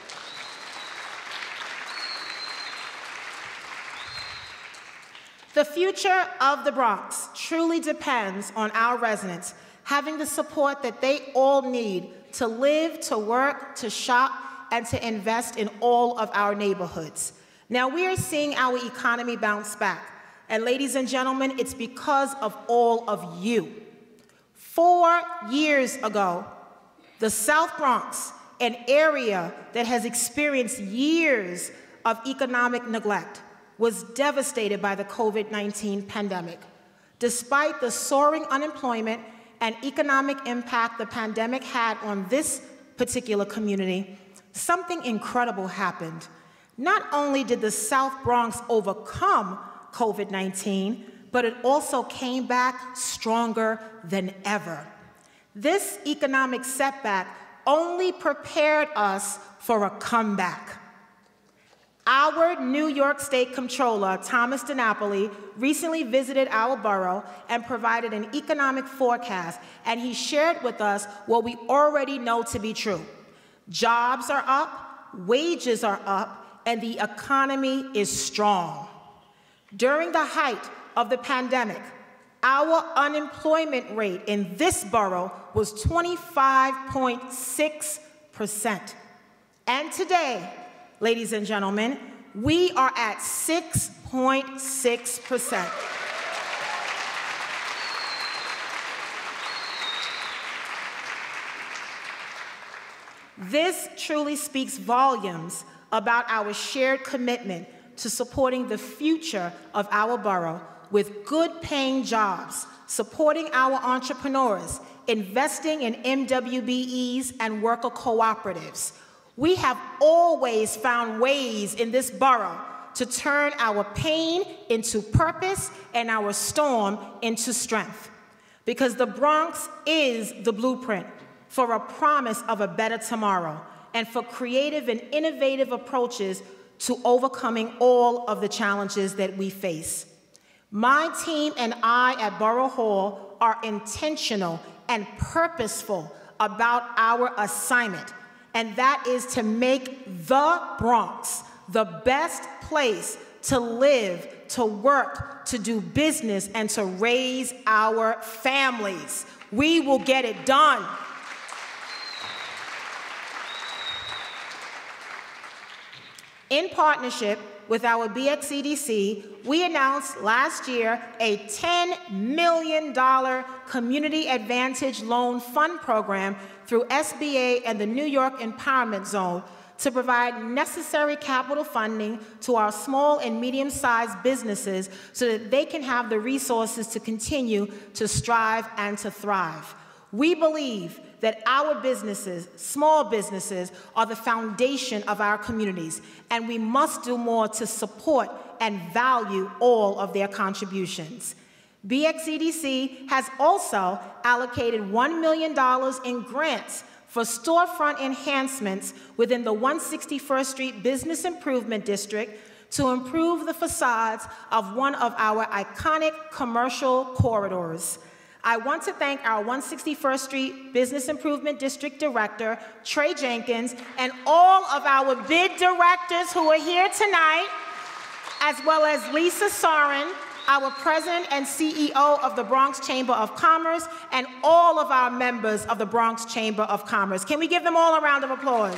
The future of the Bronx truly depends on our residents having the support that they all need to live, to work, to shop, and to invest in all of our neighborhoods. Now, we are seeing our economy bounce back. And ladies and gentlemen, it's because of all of you. Four years ago, the South Bronx, an area that has experienced years of economic neglect, was devastated by the COVID nineteen pandemic. Despite the soaring unemployment and economic impact the pandemic had on this particular community, something incredible happened. Not only did the South Bronx overcome COVID nineteen, but it also came back stronger than ever. This economic setback only prepared us for a comeback. Our New York State Comptroller, Thomas DiNapoli, recently visited our borough and provided an economic forecast, and he shared with us what we already know to be true. Jobs are up, wages are up, and the economy is strong. During the height of the pandemic, our unemployment rate in this borough was twenty-five point six percent. And today, ladies and gentlemen, we are at six point six percent. This truly speaks volumes about our shared commitment to supporting the future of our borough with good-paying jobs, supporting our entrepreneurs, investing in M W B Es and worker cooperatives. We have always found ways in this borough to turn our pain into purpose and our storm into strength. Because the Bronx is the blueprint for a promise of a better tomorrow and for creative and innovative approaches to overcoming all of the challenges that we face. My team and I at Borough Hall are intentional and purposeful about our assignment, and that is to make the Bronx the best place to live, to work, to do business, and to raise our families. We will get it done. In partnership with our B X C D C, we announced last year a ten million dollar Community Advantage Loan Fund program through S B A and the New York Empowerment Zone to provide necessary capital funding to our small and medium-sized businesses so that they can have the resources to continue to strive and to thrive. We believe that our businesses, small businesses, are the foundation of our communities, and we must do more to support and value all of their contributions. B X C D C has also allocated one million dollars in grants for storefront enhancements within the one sixty-first Street Business Improvement District to improve the facades of one of our iconic commercial corridors. I want to thank our one sixty-first Street Business Improvement District Director, Trey Jenkins, and all of our bid directors who are here tonight, as well as Lisa Soren, our President and C E O of the Bronx Chamber of Commerce, and all of our members of the Bronx Chamber of Commerce. Can we give them all a round of applause?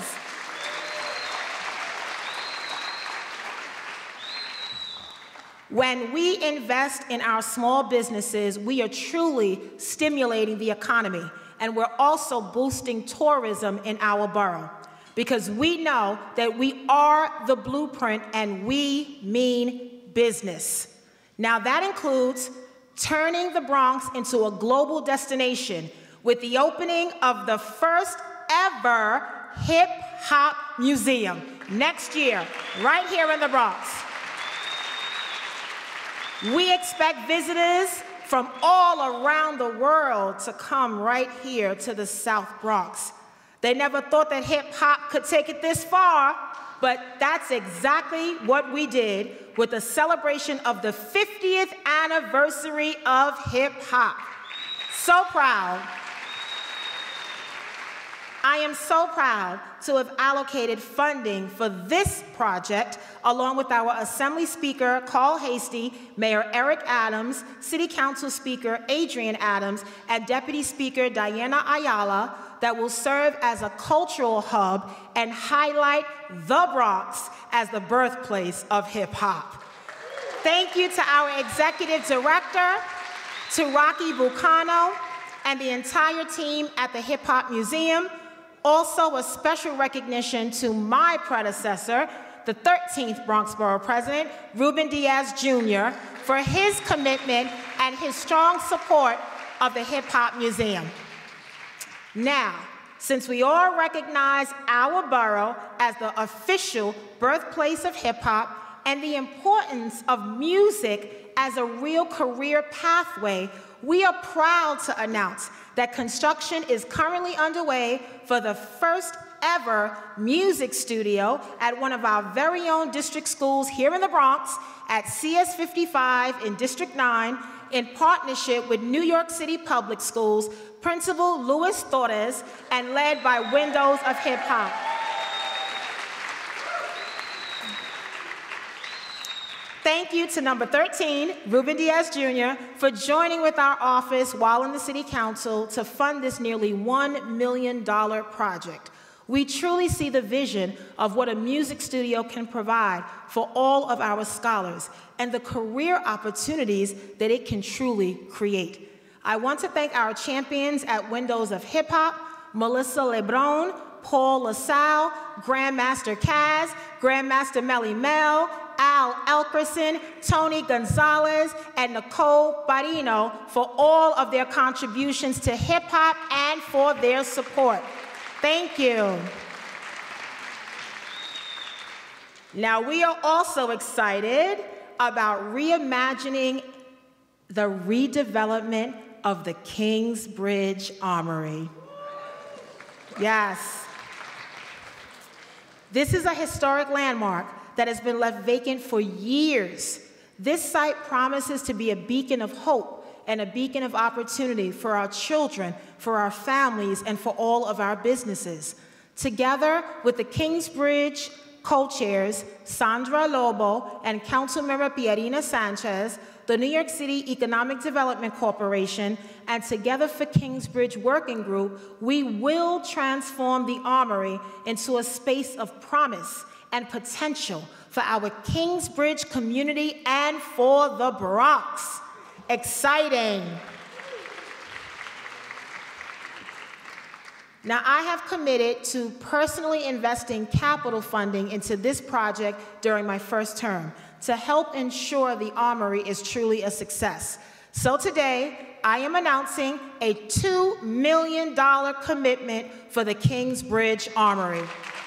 When we invest in our small businesses, we are truly stimulating the economy, and we're also boosting tourism in our borough, because we know that we are the blueprint and we mean business. Now that includes turning the Bronx into a global destination with the opening of the first ever hip hop museum next year, right here in the Bronx. We expect visitors from all around the world to come right here to the South Bronx. They never thought that hip hop could take it this far, but that's exactly what we did with the celebration of the fiftieth anniversary of hip hop. So proud. I am so proud to have allocated funding for this project along with our Assembly Speaker, Carl Hastie, Mayor Eric Adams, City Council Speaker, Adrian Adams, and Deputy Speaker, Diana Ayala, that will serve as a cultural hub and highlight the Bronx as the birthplace of hip-hop. Thank you to our Executive Director, to Rocky Bucano, and the entire team at the Hip Hop Museum. Also, a special recognition to my predecessor, the thirteenth Bronx Borough President, Ruben Diaz Junior, for his commitment and his strong support of the Hip Hop Museum. Now, since we all recognize our borough as the official birthplace of hip hop and the importance of music as a real career pathway, we are proud to announce that construction is currently underway for the first ever music studio at one of our very own district schools here in the Bronx at C S fifty-five in District nine in partnership with New York City Public Schools, Principal Luis Torres, and led by Windows of Hip Hop. Thank you to number thirteen, Ruben Diaz Junior, for joining with our office while in the City Council to fund this nearly one million dollar project. We truly see the vision of what a music studio can provide for all of our scholars and the career opportunities that it can truly create. I want to thank our champions at Windows of Hip Hop, Melissa Lebron, Paul LaSalle, Grandmaster Kaz, Grandmaster Melly Mel, Al Elkerson, Tony Gonzalez, and Nicole Barino for all of their contributions to hip hop and for their support. Thank you. Now, we are also excited about reimagining the redevelopment of the Kingsbridge Armory. Yes. This is a historic landmark that has been left vacant for years. This site promises to be a beacon of hope and a beacon of opportunity for our children, for our families, and for all of our businesses. Together with the Kingsbridge co-chairs, Sandra Lobo and Councilmember Pierina Sanchez, the New York City Economic Development Corporation, and Together for Kingsbridge Working Group, we will transform the Armory into a space of promise and potential for our Kingsbridge community and for the Bronx. Exciting. Now, I have committed to personally investing capital funding into this project during my first term to help ensure the Armory is truly a success. So today, I am announcing a two million dollar commitment for the Kingsbridge Armory.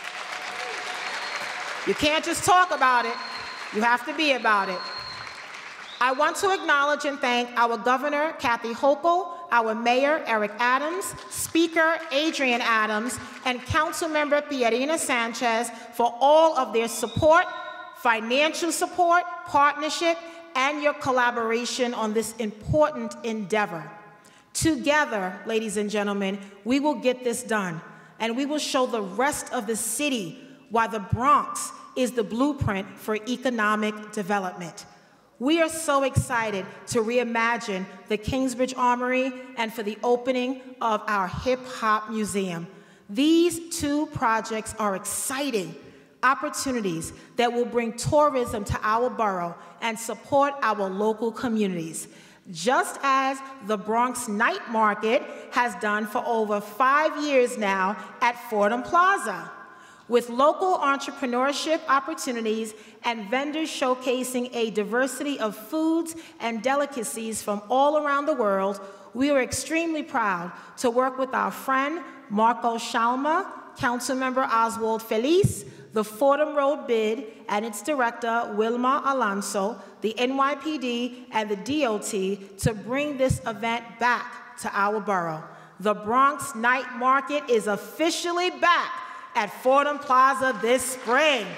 You can't just talk about it, you have to be about it. I want to acknowledge and thank our Governor, Kathy Hochul, our Mayor, Eric Adams, Speaker, Adrian Adams, and Councilmember Pierina Sanchez for all of their support, financial support, partnership, and your collaboration on this important endeavor. Together, ladies and gentlemen, we will get this done, and we will show the rest of the city why the Bronx is the blueprint for economic development. We are so excited to reimagine the Kingsbridge Armory and for the opening of our Hip Hop Museum. These two projects are exciting opportunities that will bring tourism to our borough and support our local communities, just as the Bronx Night Market has done for over five years now at Fordham Plaza. With local entrepreneurship opportunities and vendors showcasing a diversity of foods and delicacies from all around the world, we are extremely proud to work with our friend Marco Shalma, Councilmember Oswald Feliz, the Fordham Road Bid and its director Wilma Alonso, the N Y P D, and the D O T to bring this event back to our borough. The Bronx Night Market is officially back at Fordham Plaza this spring.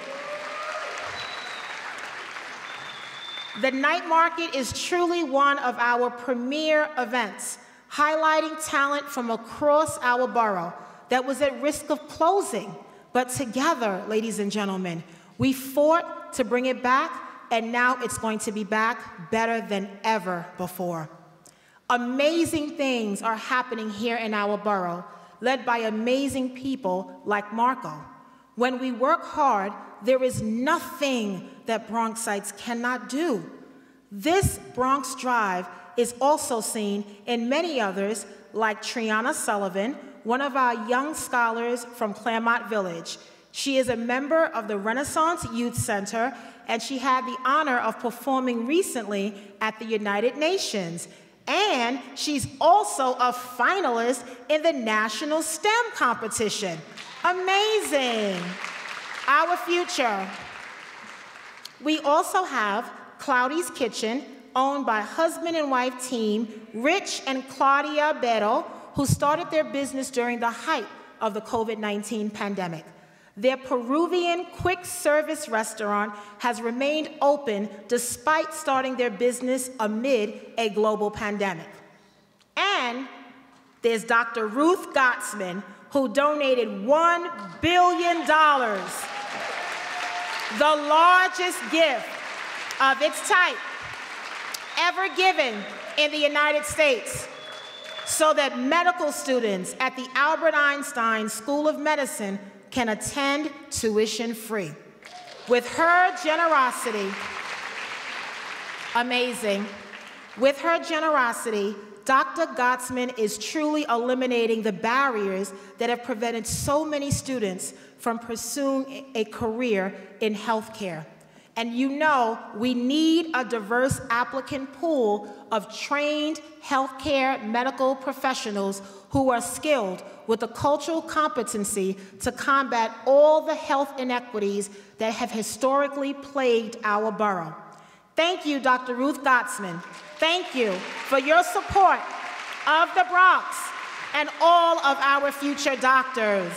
The Night Market is truly one of our premier events, highlighting talent from across our borough that was at risk of closing. But together, ladies and gentlemen, we fought to bring it back, and now it's going to be back better than ever before. Amazing things are happening here in our borough, led by amazing people like Marco. When we work hard, there is nothing that Bronxites cannot do. This Bronx Drive is also seen in many others, like Triana Sullivan, one of our young scholars from Claremont Village. She is a member of the Renaissance Youth Center, and she had the honor of performing recently at the United Nations. And she's also a finalist in the National STEM competition. Amazing. Our future. We also have Cloudy's Kitchen, owned by husband and wife team Rich and Claudia Bero, who started their business during the height of the COVID nineteen pandemic. Their Peruvian quick service restaurant has remained open despite starting their business amid a global pandemic. And there's Doctor Ruth Gottsman, who donated one billion dollars, the largest gift of its type ever given in the United States, so that medical students at the Albert Einstein School of Medicine can attend tuition-free. With her generosity, amazing, with her generosity, Doctor Gottsman is truly eliminating the barriers that have prevented so many students from pursuing a career in healthcare. And you know, we need a diverse applicant pool of trained healthcare medical professionals who are skilled with the cultural competency to combat all the health inequities that have historically plagued our borough. Thank you, Doctor Ruth Gottsman. Thank you for your support of the Bronx and all of our future doctors.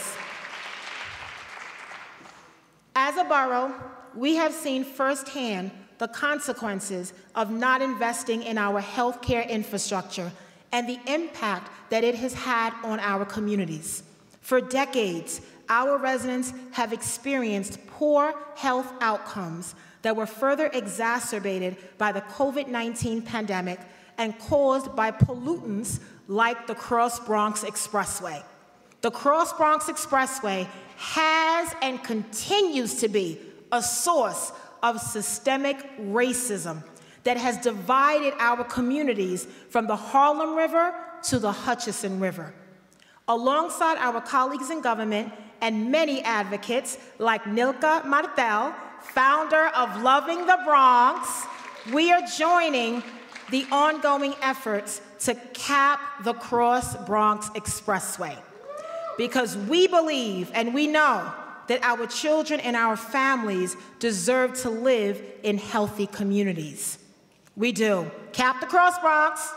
As a borough, we have seen firsthand the consequences of not investing in our healthcare infrastructure and the impact that it has had on our communities. For decades, our residents have experienced poor health outcomes that were further exacerbated by the COVID nineteen pandemic and caused by pollutants like the Cross Bronx Expressway. The Cross Bronx Expressway has and continues to be a source of systemic racism that has divided our communities from the Harlem River to the Hutchinson River. Alongside our colleagues in government and many advocates like Nilka Martel, founder of Loving the Bronx, we are joining the ongoing efforts to cap the Cross Bronx Expressway, because we believe and we know that our children and our families deserve to live in healthy communities. We do. Cap the Cross Bronx.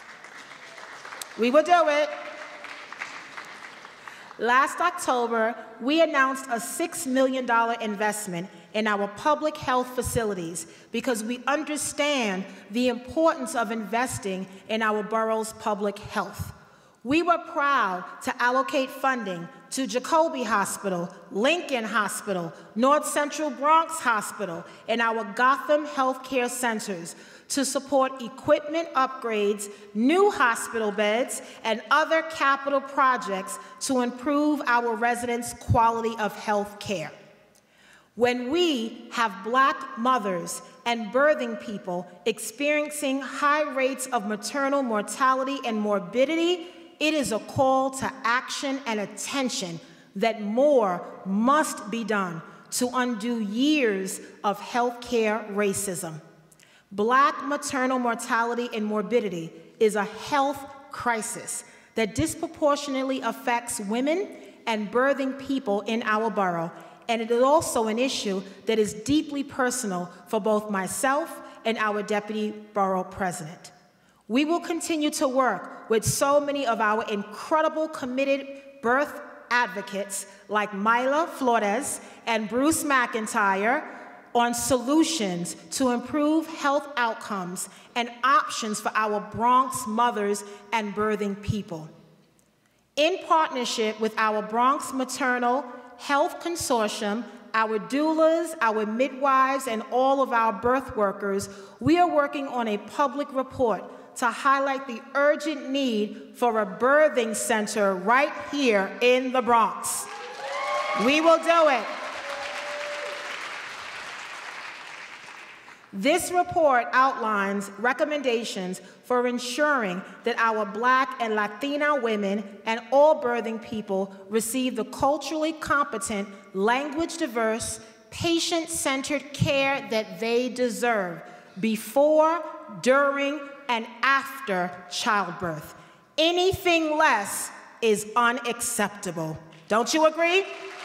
We will do it. Last October, we announced a six million dollars investment in our public health facilities because we understand the importance of investing in our borough's public health. We were proud to allocate funding to Jacobi Hospital, Lincoln Hospital, North Central Bronx Hospital, and our Gotham Healthcare Centers to support equipment upgrades, new hospital beds, and other capital projects to improve our residents' quality of health care. When we have Black mothers and birthing people experiencing high rates of maternal mortality and morbidity, it is a call to action and attention that more must be done to undo years of healthcare racism. Black maternal mortality and morbidity is a health crisis that disproportionately affects women and birthing people in our borough, and it is also an issue that is deeply personal for both myself and our deputy borough president. We will continue to work with so many of our incredible committed birth advocates like Myla Flores and Bruce McIntyre on solutions to improve health outcomes and options for our Bronx mothers and birthing people. In partnership with our Bronx Maternal Health Consortium, our doulas, our midwives, and all of our birth workers, we are working on a public report to highlight the urgent need for a birthing center right here in the Bronx. We will do it. This report outlines recommendations for ensuring that our Black and Latina women and all birthing people receive the culturally competent, language-diverse, patient-centered care that they deserve before, during, and after childbirth. Anything less is unacceptable. Don't you agree?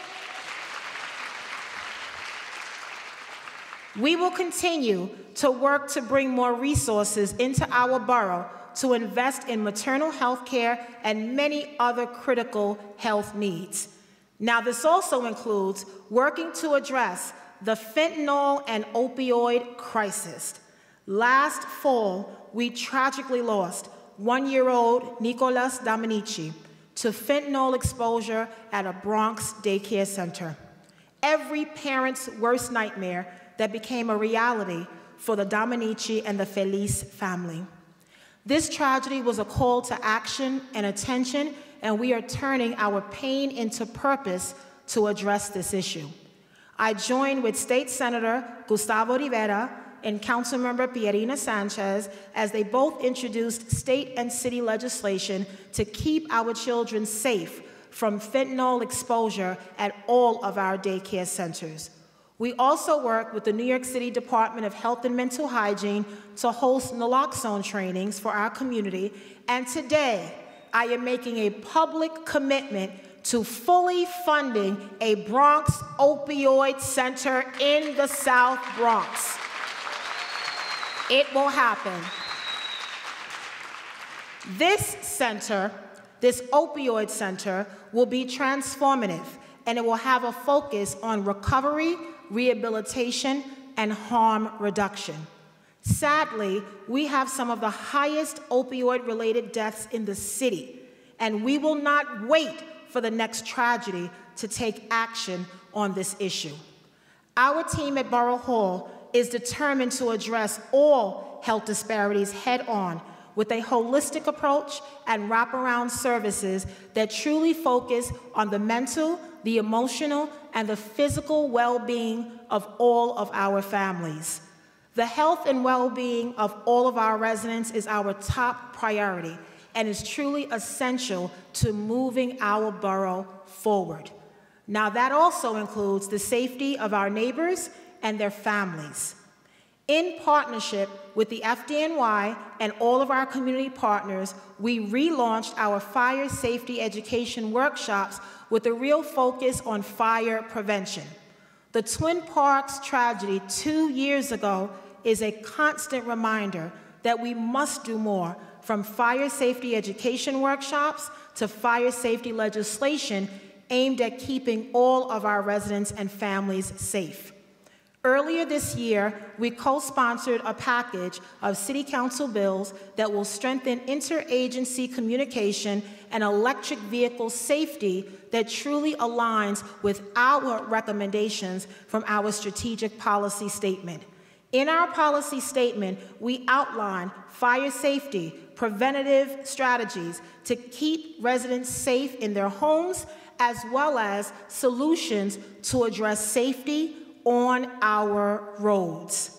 We will continue to work to bring more resources into our borough to invest in maternal health care and many other critical health needs. Now, this also includes working to address the fentanyl and opioid crisis. Last fall, we tragically lost one-year-old Nicolas Dominici to fentanyl exposure at a Bronx daycare center. Every parent's worst nightmare that became a reality for the Dominici and the Feliz family. This tragedy was a call to action and attention, and we are turning our pain into purpose to address this issue. I join with State Senator Gustavo Rivera and Councilmember Pierina Sanchez as they both introduced state and city legislation to keep our children safe from fentanyl exposure at all of our daycare centers. We also work with the New York City Department of Health and Mental Hygiene to host naloxone trainings for our community, and today I am making a public commitment to fully funding a Bronx opioid center in the South Bronx. It will happen. This center, this opioid center, will be transformative, and it will have a focus on recovery, rehabilitation, and harm reduction. Sadly, we have some of the highest opioid-related deaths in the city, and we will not wait for the next tragedy to take action on this issue. Our team at Borough Hall is determined to address all health disparities head-on with a holistic approach and wraparound services that truly focus on the mental, the emotional, and the physical well-being of all of our families. The health and well-being of all of our residents is our top priority and is truly essential to moving our borough forward. Now, that also includes the safety of our neighbors and their families. In partnership with the F D N Y and all of our community partners, we relaunched our fire safety education workshops with a real focus on fire prevention. The Twin Parks tragedy two years ago is a constant reminder that we must do more, from fire safety education workshops to fire safety legislation aimed at keeping all of our residents and families safe. Earlier this year, we co-sponsored a package of City Council bills that will strengthen interagency communication and electric vehicle safety that truly aligns with our recommendations from our strategic policy statement. In our policy statement, we outline fire safety, preventative strategies to keep residents safe in their homes, as well as solutions to address safety on our roads.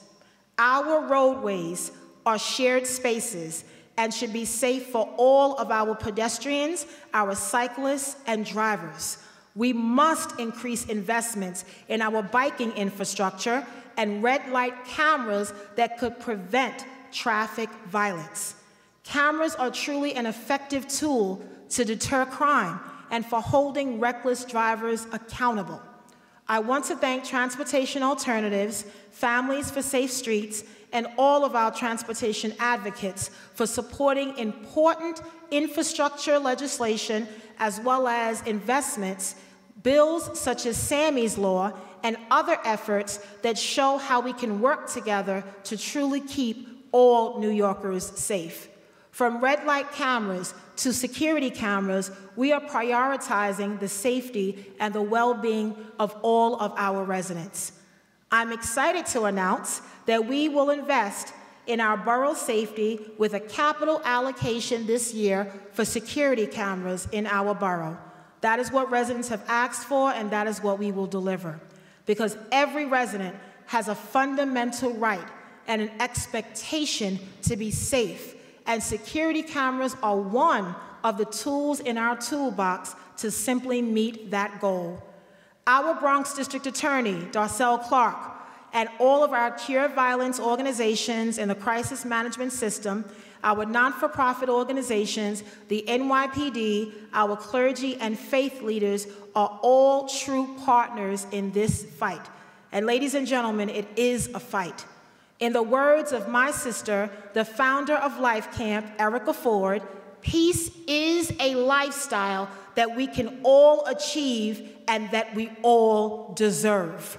Our roadways are shared spaces and should be safe for all of our pedestrians, our cyclists, and drivers. We must increase investments in our biking infrastructure and red light cameras that could prevent traffic violence. Cameras are truly an effective tool to deter crime and for holding reckless drivers accountable. I want to thank Transportation Alternatives, Families for Safe Streets, and all of our transportation advocates for supporting important infrastructure legislation as well as investments, bills such as Sammy's Law, and other efforts that show how we can work together to truly keep all New Yorkers safe. From red light cameras to security cameras, we are prioritizing the safety and the well-being of all of our residents. I'm excited to announce that we will invest in our borough safety with a capital allocation this year for security cameras in our borough. That is what residents have asked for, and that is what we will deliver. Because every resident has a fundamental right and an expectation to be safe, and security cameras are one of the tools in our toolbox to simply meet that goal. Our Bronx District Attorney, Darcel Clark, and all of our cure violence organizations in the crisis management system, our non-for-profit organizations, the N Y P D, our clergy and faith leaders are all true partners in this fight. And ladies and gentlemen, it is a fight. In the words of my sister, the founder of Life Camp, Erica Ford, peace is a lifestyle that we can all achieve and that we all deserve.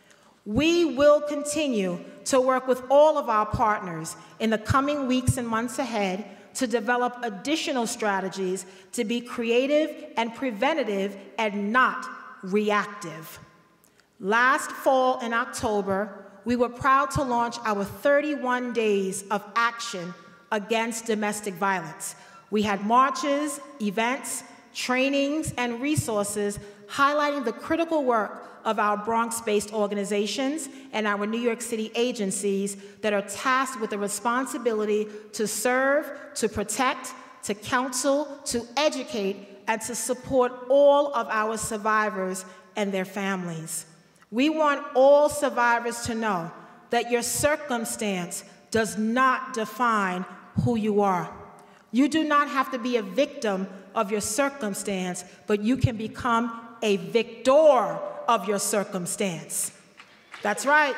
We will continue to work with all of our partners in the coming weeks and months ahead to develop additional strategies to be creative and preventative and not reactive. Last fall in October, we were proud to launch our thirty-one days of action against domestic violence. We had marches, events, trainings, and resources highlighting the critical work of our Bronx-based organizations and our New York City agencies that are tasked with the responsibility to serve, to protect, to counsel, to educate, and to support all of our survivors and their families. We want all survivors to know that your circumstance does not define who you are. You do not have to be a victim of your circumstance, but you can become a victor of your circumstance. That's right.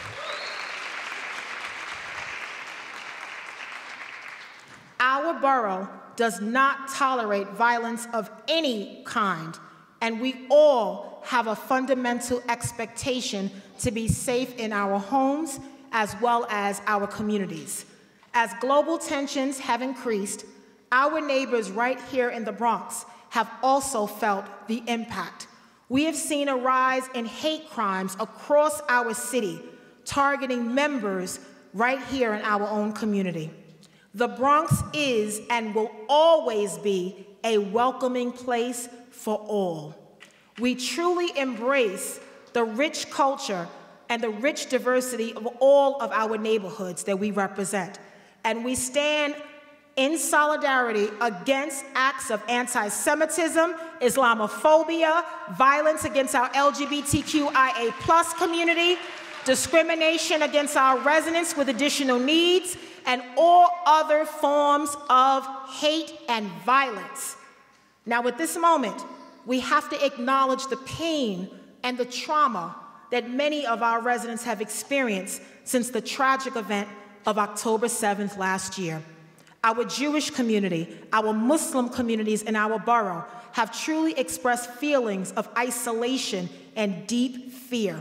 Our borough does not tolerate violence of any kind, and we all have a fundamental expectation to be safe in our homes as well as our communities. As global tensions have increased, our neighbors right here in the Bronx have also felt the impact. We have seen a rise in hate crimes across our city, targeting members right here in our own community. The Bronx is and will always be a welcoming place for all. We truly embrace the rich culture and the rich diversity of all of our neighborhoods that we represent. And we stand in solidarity against acts of anti-Semitism, Islamophobia, violence against our L G B T Q I A plus community, discrimination against our residents with additional needs, and all other forms of hate and violence. Now, at this moment, we have to acknowledge the pain and the trauma that many of our residents have experienced since the tragic event of October seventh last year. Our Jewish community, our Muslim communities in our borough have truly expressed feelings of isolation and deep fear.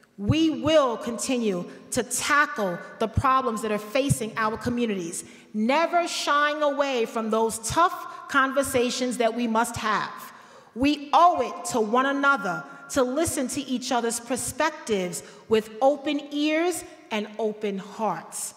We will continue to tackle the problems that are facing our communities, never shying away from those tough conversations that we must have. We owe it to one another to listen to each other's perspectives with open ears and open hearts.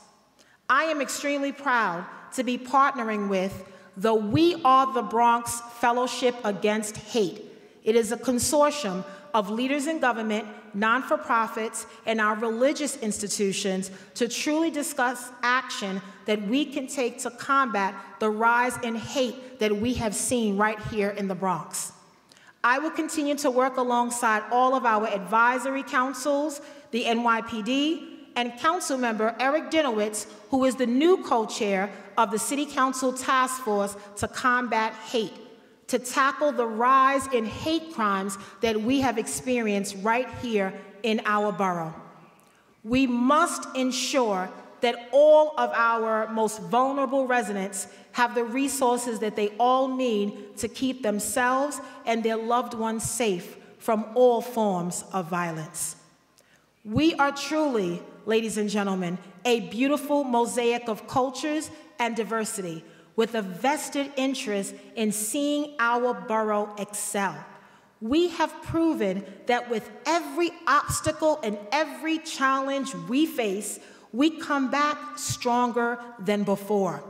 I am extremely proud to be partnering with the We Are the Bronx Fellowship Against Hate. It is a consortium of leaders in government, non-for-profits, and our religious institutions to truly discuss action that we can take to combat the rise in hate that we have seen right here in the Bronx. I will continue to work alongside all of our advisory councils, the N Y P D, and Councilmember Eric Dinowitz, who is the new co-chair of the City Council Task Force to Combat Hate, to tackle the rise in hate crimes that we have experienced right here in our borough. We must ensure that all of our most vulnerable residents have the resources that they all need to keep themselves and their loved ones safe from all forms of violence. We are truly, ladies and gentlemen, a beautiful mosaic of cultures and diversity with a vested interest in seeing our borough excel. We have proven that with every obstacle and every challenge we face, we come back stronger than before.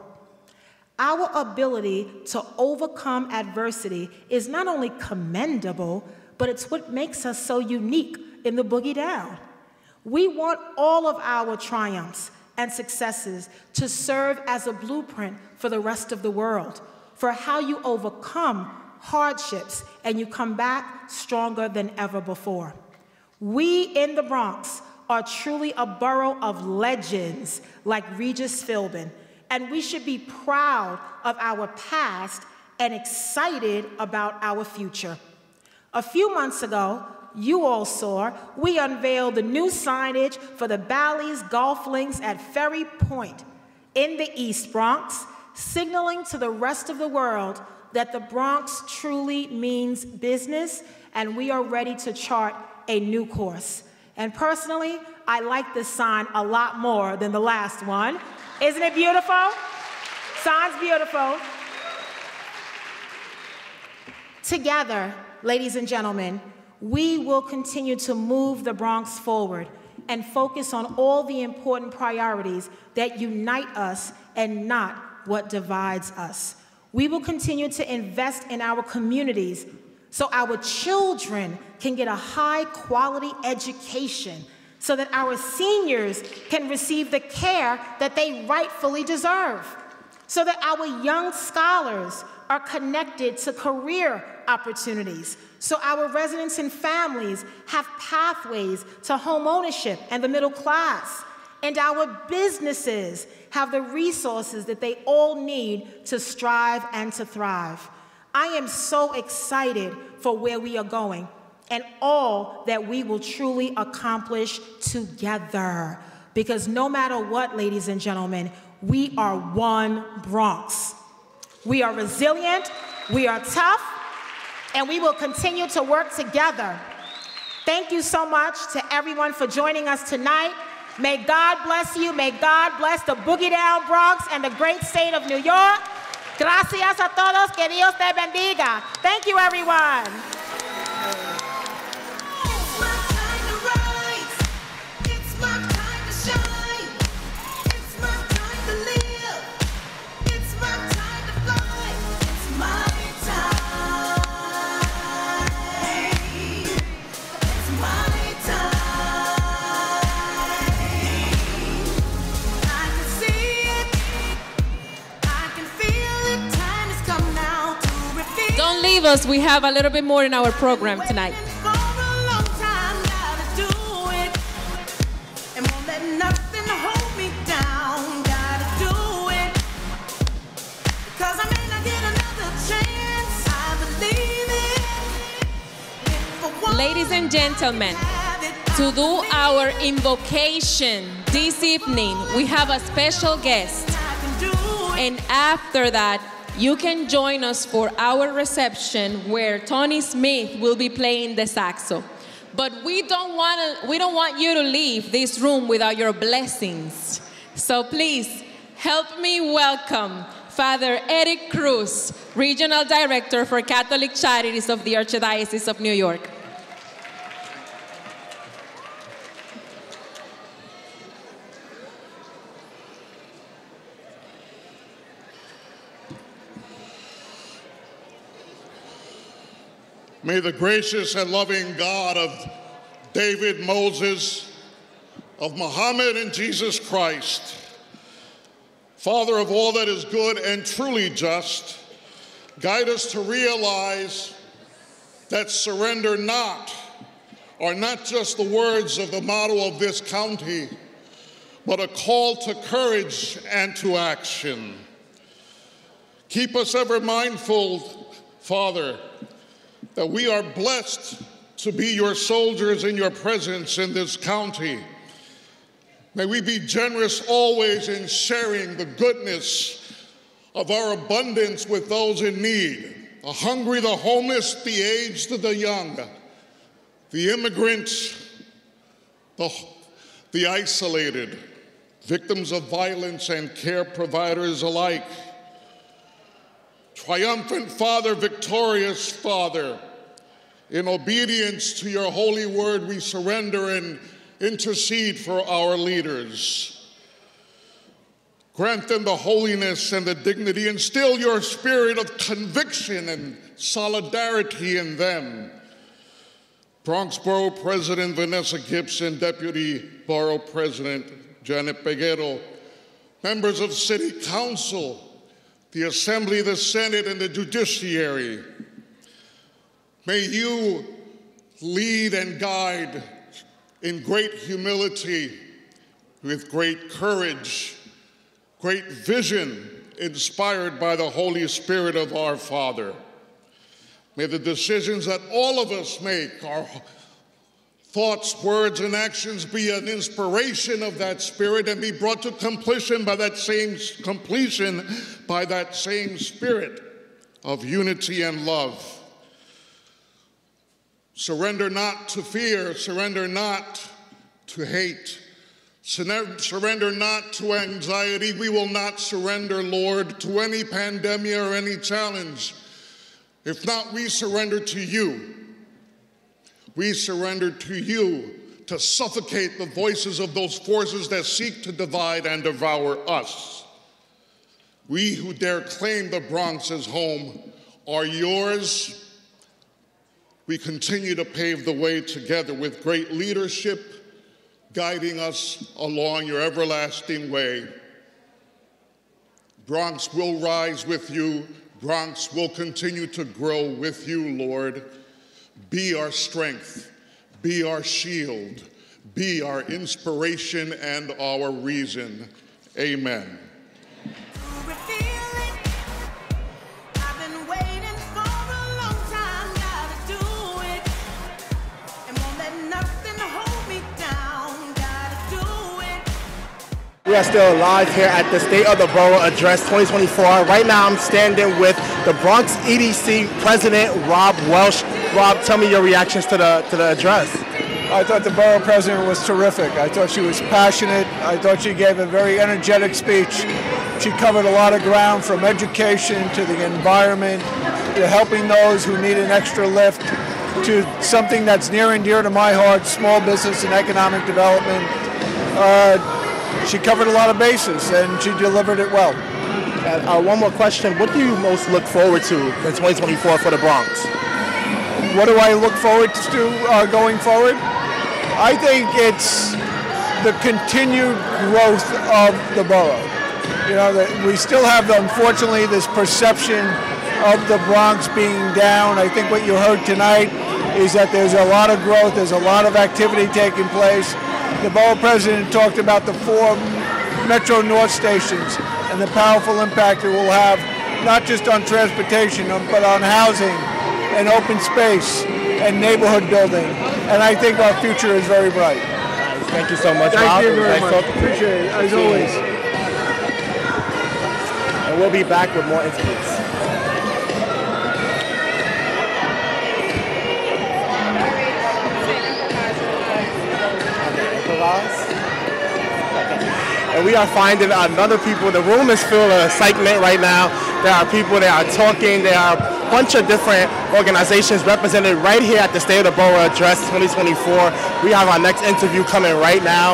Our ability to overcome adversity is not only commendable, but it's what makes us so unique in the Boogie Down. We want all of our triumphs and successes to serve as a blueprint for the rest of the world, for how you overcome hardships and you come back stronger than ever before. We in the Bronx are truly a borough of legends like Regis Philbin, and we should be proud of our past and excited about our future. A few months ago, you all saw, we unveiled the new signage for the Bally's Golf Links at Ferry Point in the East Bronx, signaling to the rest of the world that the Bronx truly means business, and we are ready to chart a new course. And personally, I like this sign a lot more than the last one. Isn't it beautiful? Sign's beautiful. Together, ladies and gentlemen, we will continue to move the Bronx forward and focus on all the important priorities that unite us and not what divides us. We will continue to invest in our communities so our children can get a high-quality education, so that our seniors can receive the care that they rightfully deserve, so that our young scholars are connected to career opportunities, so our residents and families have pathways to home ownership and the middle class, and our businesses have the resources that they all need to strive and to thrive. I am so excited for where we are going and all that we will truly accomplish together. Because no matter what, ladies and gentlemen, we are one Bronx. We are resilient, we are tough, and we will continue to work together. Thank you so much to everyone for joining us tonight. May God bless you. May God bless the Boogie Down Bronx and the great state of New York. Gracias a todos. Que Dios te bendiga. Thank you, everyone.
Don't leave us. We have a little bit more in our program tonight. Ladies and gentlemen, to do our invocation this evening, we have a special guest. And after that, you can join us for our reception where Tony Smith will be playing the saxo. But we don't want to, we don't want you to leave this room without your blessings. So please help me welcome Father Eric Cruz, Regional Director for Catholic Charities of the Archdiocese of New York.
May the gracious and loving God of David, Moses, of Muhammad and Jesus Christ, Father of all that is good and truly just, guide us to realize that surrender not are not just the words of the motto of this county, but a call to courage and to action. Keep us ever mindful, Father, that we are blessed to be your soldiers in your presence in this county. May we be generous always in sharing the goodness of our abundance with those in need, the hungry, the homeless, the aged, the young, the immigrants, the, the isolated, victims of violence and care providers alike. Triumphant Father, victorious Father, in obedience to your holy word, we surrender and intercede for our leaders. Grant them the holiness and the dignity. Instill your spirit of conviction and solidarity in them. Bronx Borough President Vanessa Gibson, Deputy Borough President Janet Peguero, members of City Council, the Assembly, the Senate, and the Judiciary. May you lead and guide in great humility, with great courage, great vision, inspired by the Holy Spirit of our Father. May the decisions that all of us make, our thoughts, words, and actions, be an inspiration of that Spirit and be brought to completion by that same completion by that same Spirit of unity and love. Surrender not to fear, surrender not to hate, surrender not to anxiety. We will not surrender, Lord, to any pandemic or any challenge. If not, we surrender to you. We surrender to you to suffocate the voices of those forces that seek to divide and devour us. We who dare claim the Bronx as home are yours. We continue to pave the way together with great leadership, guiding us along your everlasting way. Bronx will rise with you. Bronx will continue to grow with you, Lord. Be our strength, be our shield, be our inspiration and our reason. Amen.
We are still live here at the State of the Borough Address twenty twenty-four. Right now I'm standing with the Bronx E D C President, Rob Welch. Rob, tell me your reactions to the, to the address.
I thought the borough president was terrific. I thought she was passionate. I thought she gave a very energetic speech. She covered a lot of ground, from education to the environment, to helping those who need an extra lift, to something that's near and dear to my heart, small business and economic development. Uh, she covered a lot of bases, and she delivered it well.
Uh, one more question. What do you most look forward to in twenty twenty-four for the Bronx?
What do I look forward to uh, going forward? I think it's the continued growth of the borough. You know, that we still have, unfortunately, this perception of the Bronx being down. I think what you heard tonight is that there's a lot of growth, there's a lot of activity taking place. The borough president talked about the four Metro North stations and the powerful impact it will have, not just on transportation, but on housing and open space and neighborhood building. And I think our future is very bright.
Thank you so much,
Thank
Rob.
you very
Nice
much.
talking to you.
Appreciate it, as always.
And we'll be back with more interviews. And we are finding another people. The room is full of excitement right now. There are people that are talking. There are a bunch of different organizations represented right here at the State of the Borough Address twenty twenty-four. We have our next interview coming right now.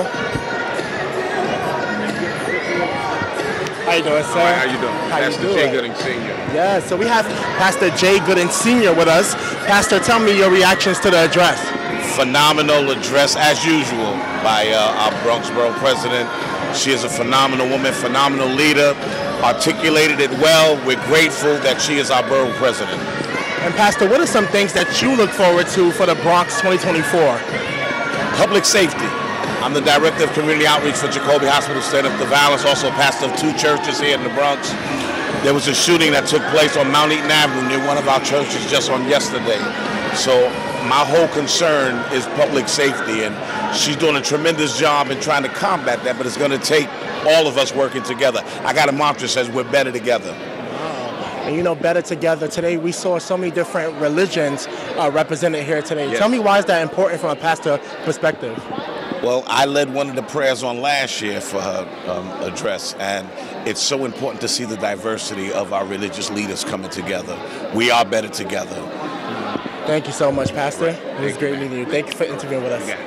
How you doing, sir?
How you doing?
How
Pastor
you
Jay
doing?
Gooding Senior
Yeah, so we have Pastor Jay Gooding Senior with us. Pastor, tell me your reactions to the address.
Phenomenal address, as usual, by uh, our Bronx Borough President. She is a phenomenal woman, phenomenal leader, articulated it well. We're grateful that she is our Borough President.
And Pastor, what are some things that you look forward to for the Bronx twenty twenty-four?
Public safety. I'm the Director of Community Outreach for Jacoby Hospital, State of the Violence, also pastor of two churches here in the Bronx. There was a shooting that took place on Mount Eaton Avenue near one of our churches just on yesterday. So my whole concern is public safety, and she's doing a tremendous job in trying to combat that, but it's going to take all of us working together. I got a mantra that says we're better together.
And you know, better together. Today we saw so many different religions uh, represented here today.
Yes.
Tell me, why is that important from a pastor perspective?
Well, I led one of the prayers on last year for her um, address, and it's so important to see the diversity of our religious leaders coming together. We are better together.
Thank you so much, Pastor. It was great meeting you. Thank you for interviewing with us.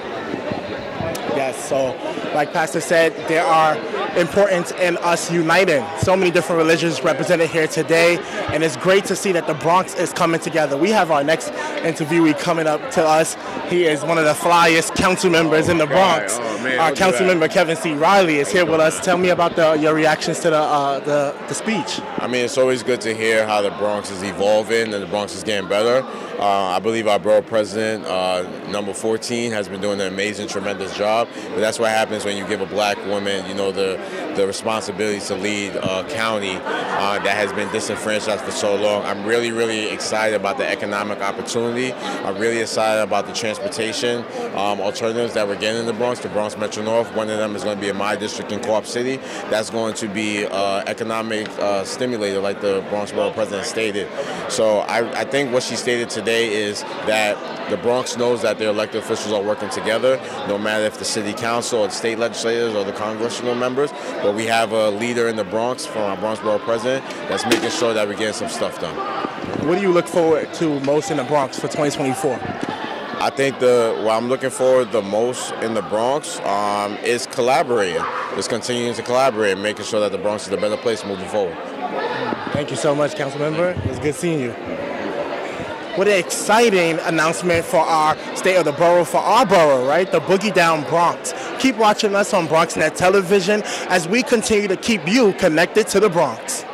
Yes, so like Pastor said, there are importance in us uniting. So many different religions represented here today, and it's great to see that the Bronx is coming together. We have our next interviewee coming up to us. He is one of the flyest council members in the Bronx.
Oh, man,
our
look at
council
that.
member Kevin C. Riley is here with us. Tell me about the, your reactions to the, uh, the the speech.
I mean, it's always good to hear how the Bronx is evolving and the Bronx is getting better. Uh, I believe our borough president, uh, number fourteen, has been doing an amazing, tremendous job. But that's what happens when you give a black woman, you know, the the responsibility to lead a county uh, that has been disenfranchised for so long. I'm really, really excited about the economic opportunity. I'm really excited about the transportation um, alternatives that we're getting in the Bronx, the Bronx Metro North. One of them is going to be in my district in Co-op City. That's going to be uh, economic uh, stimulator, like the Bronx Borough President stated. So I, I think what she stated today is that the Bronx knows that their elected officials are working together, no matter if the city council or the state legislators or the congressional members. But we have a leader in the Bronx from our Bronx Borough President that's making sure that we're getting some stuff done.
What do you look forward to most in the Bronx for twenty twenty-four?
I think the what I'm looking forward the most in the Bronx um, is collaborating, just continuing to collaborate and making sure that the Bronx is a better place moving forward.
Thank you so much, council member. It was good seeing you. What an exciting announcement for our State of the Borough, for our borough, right? The Boogie Down Bronx. Keep watching us on BronxNet Television as we continue to keep you connected to the Bronx.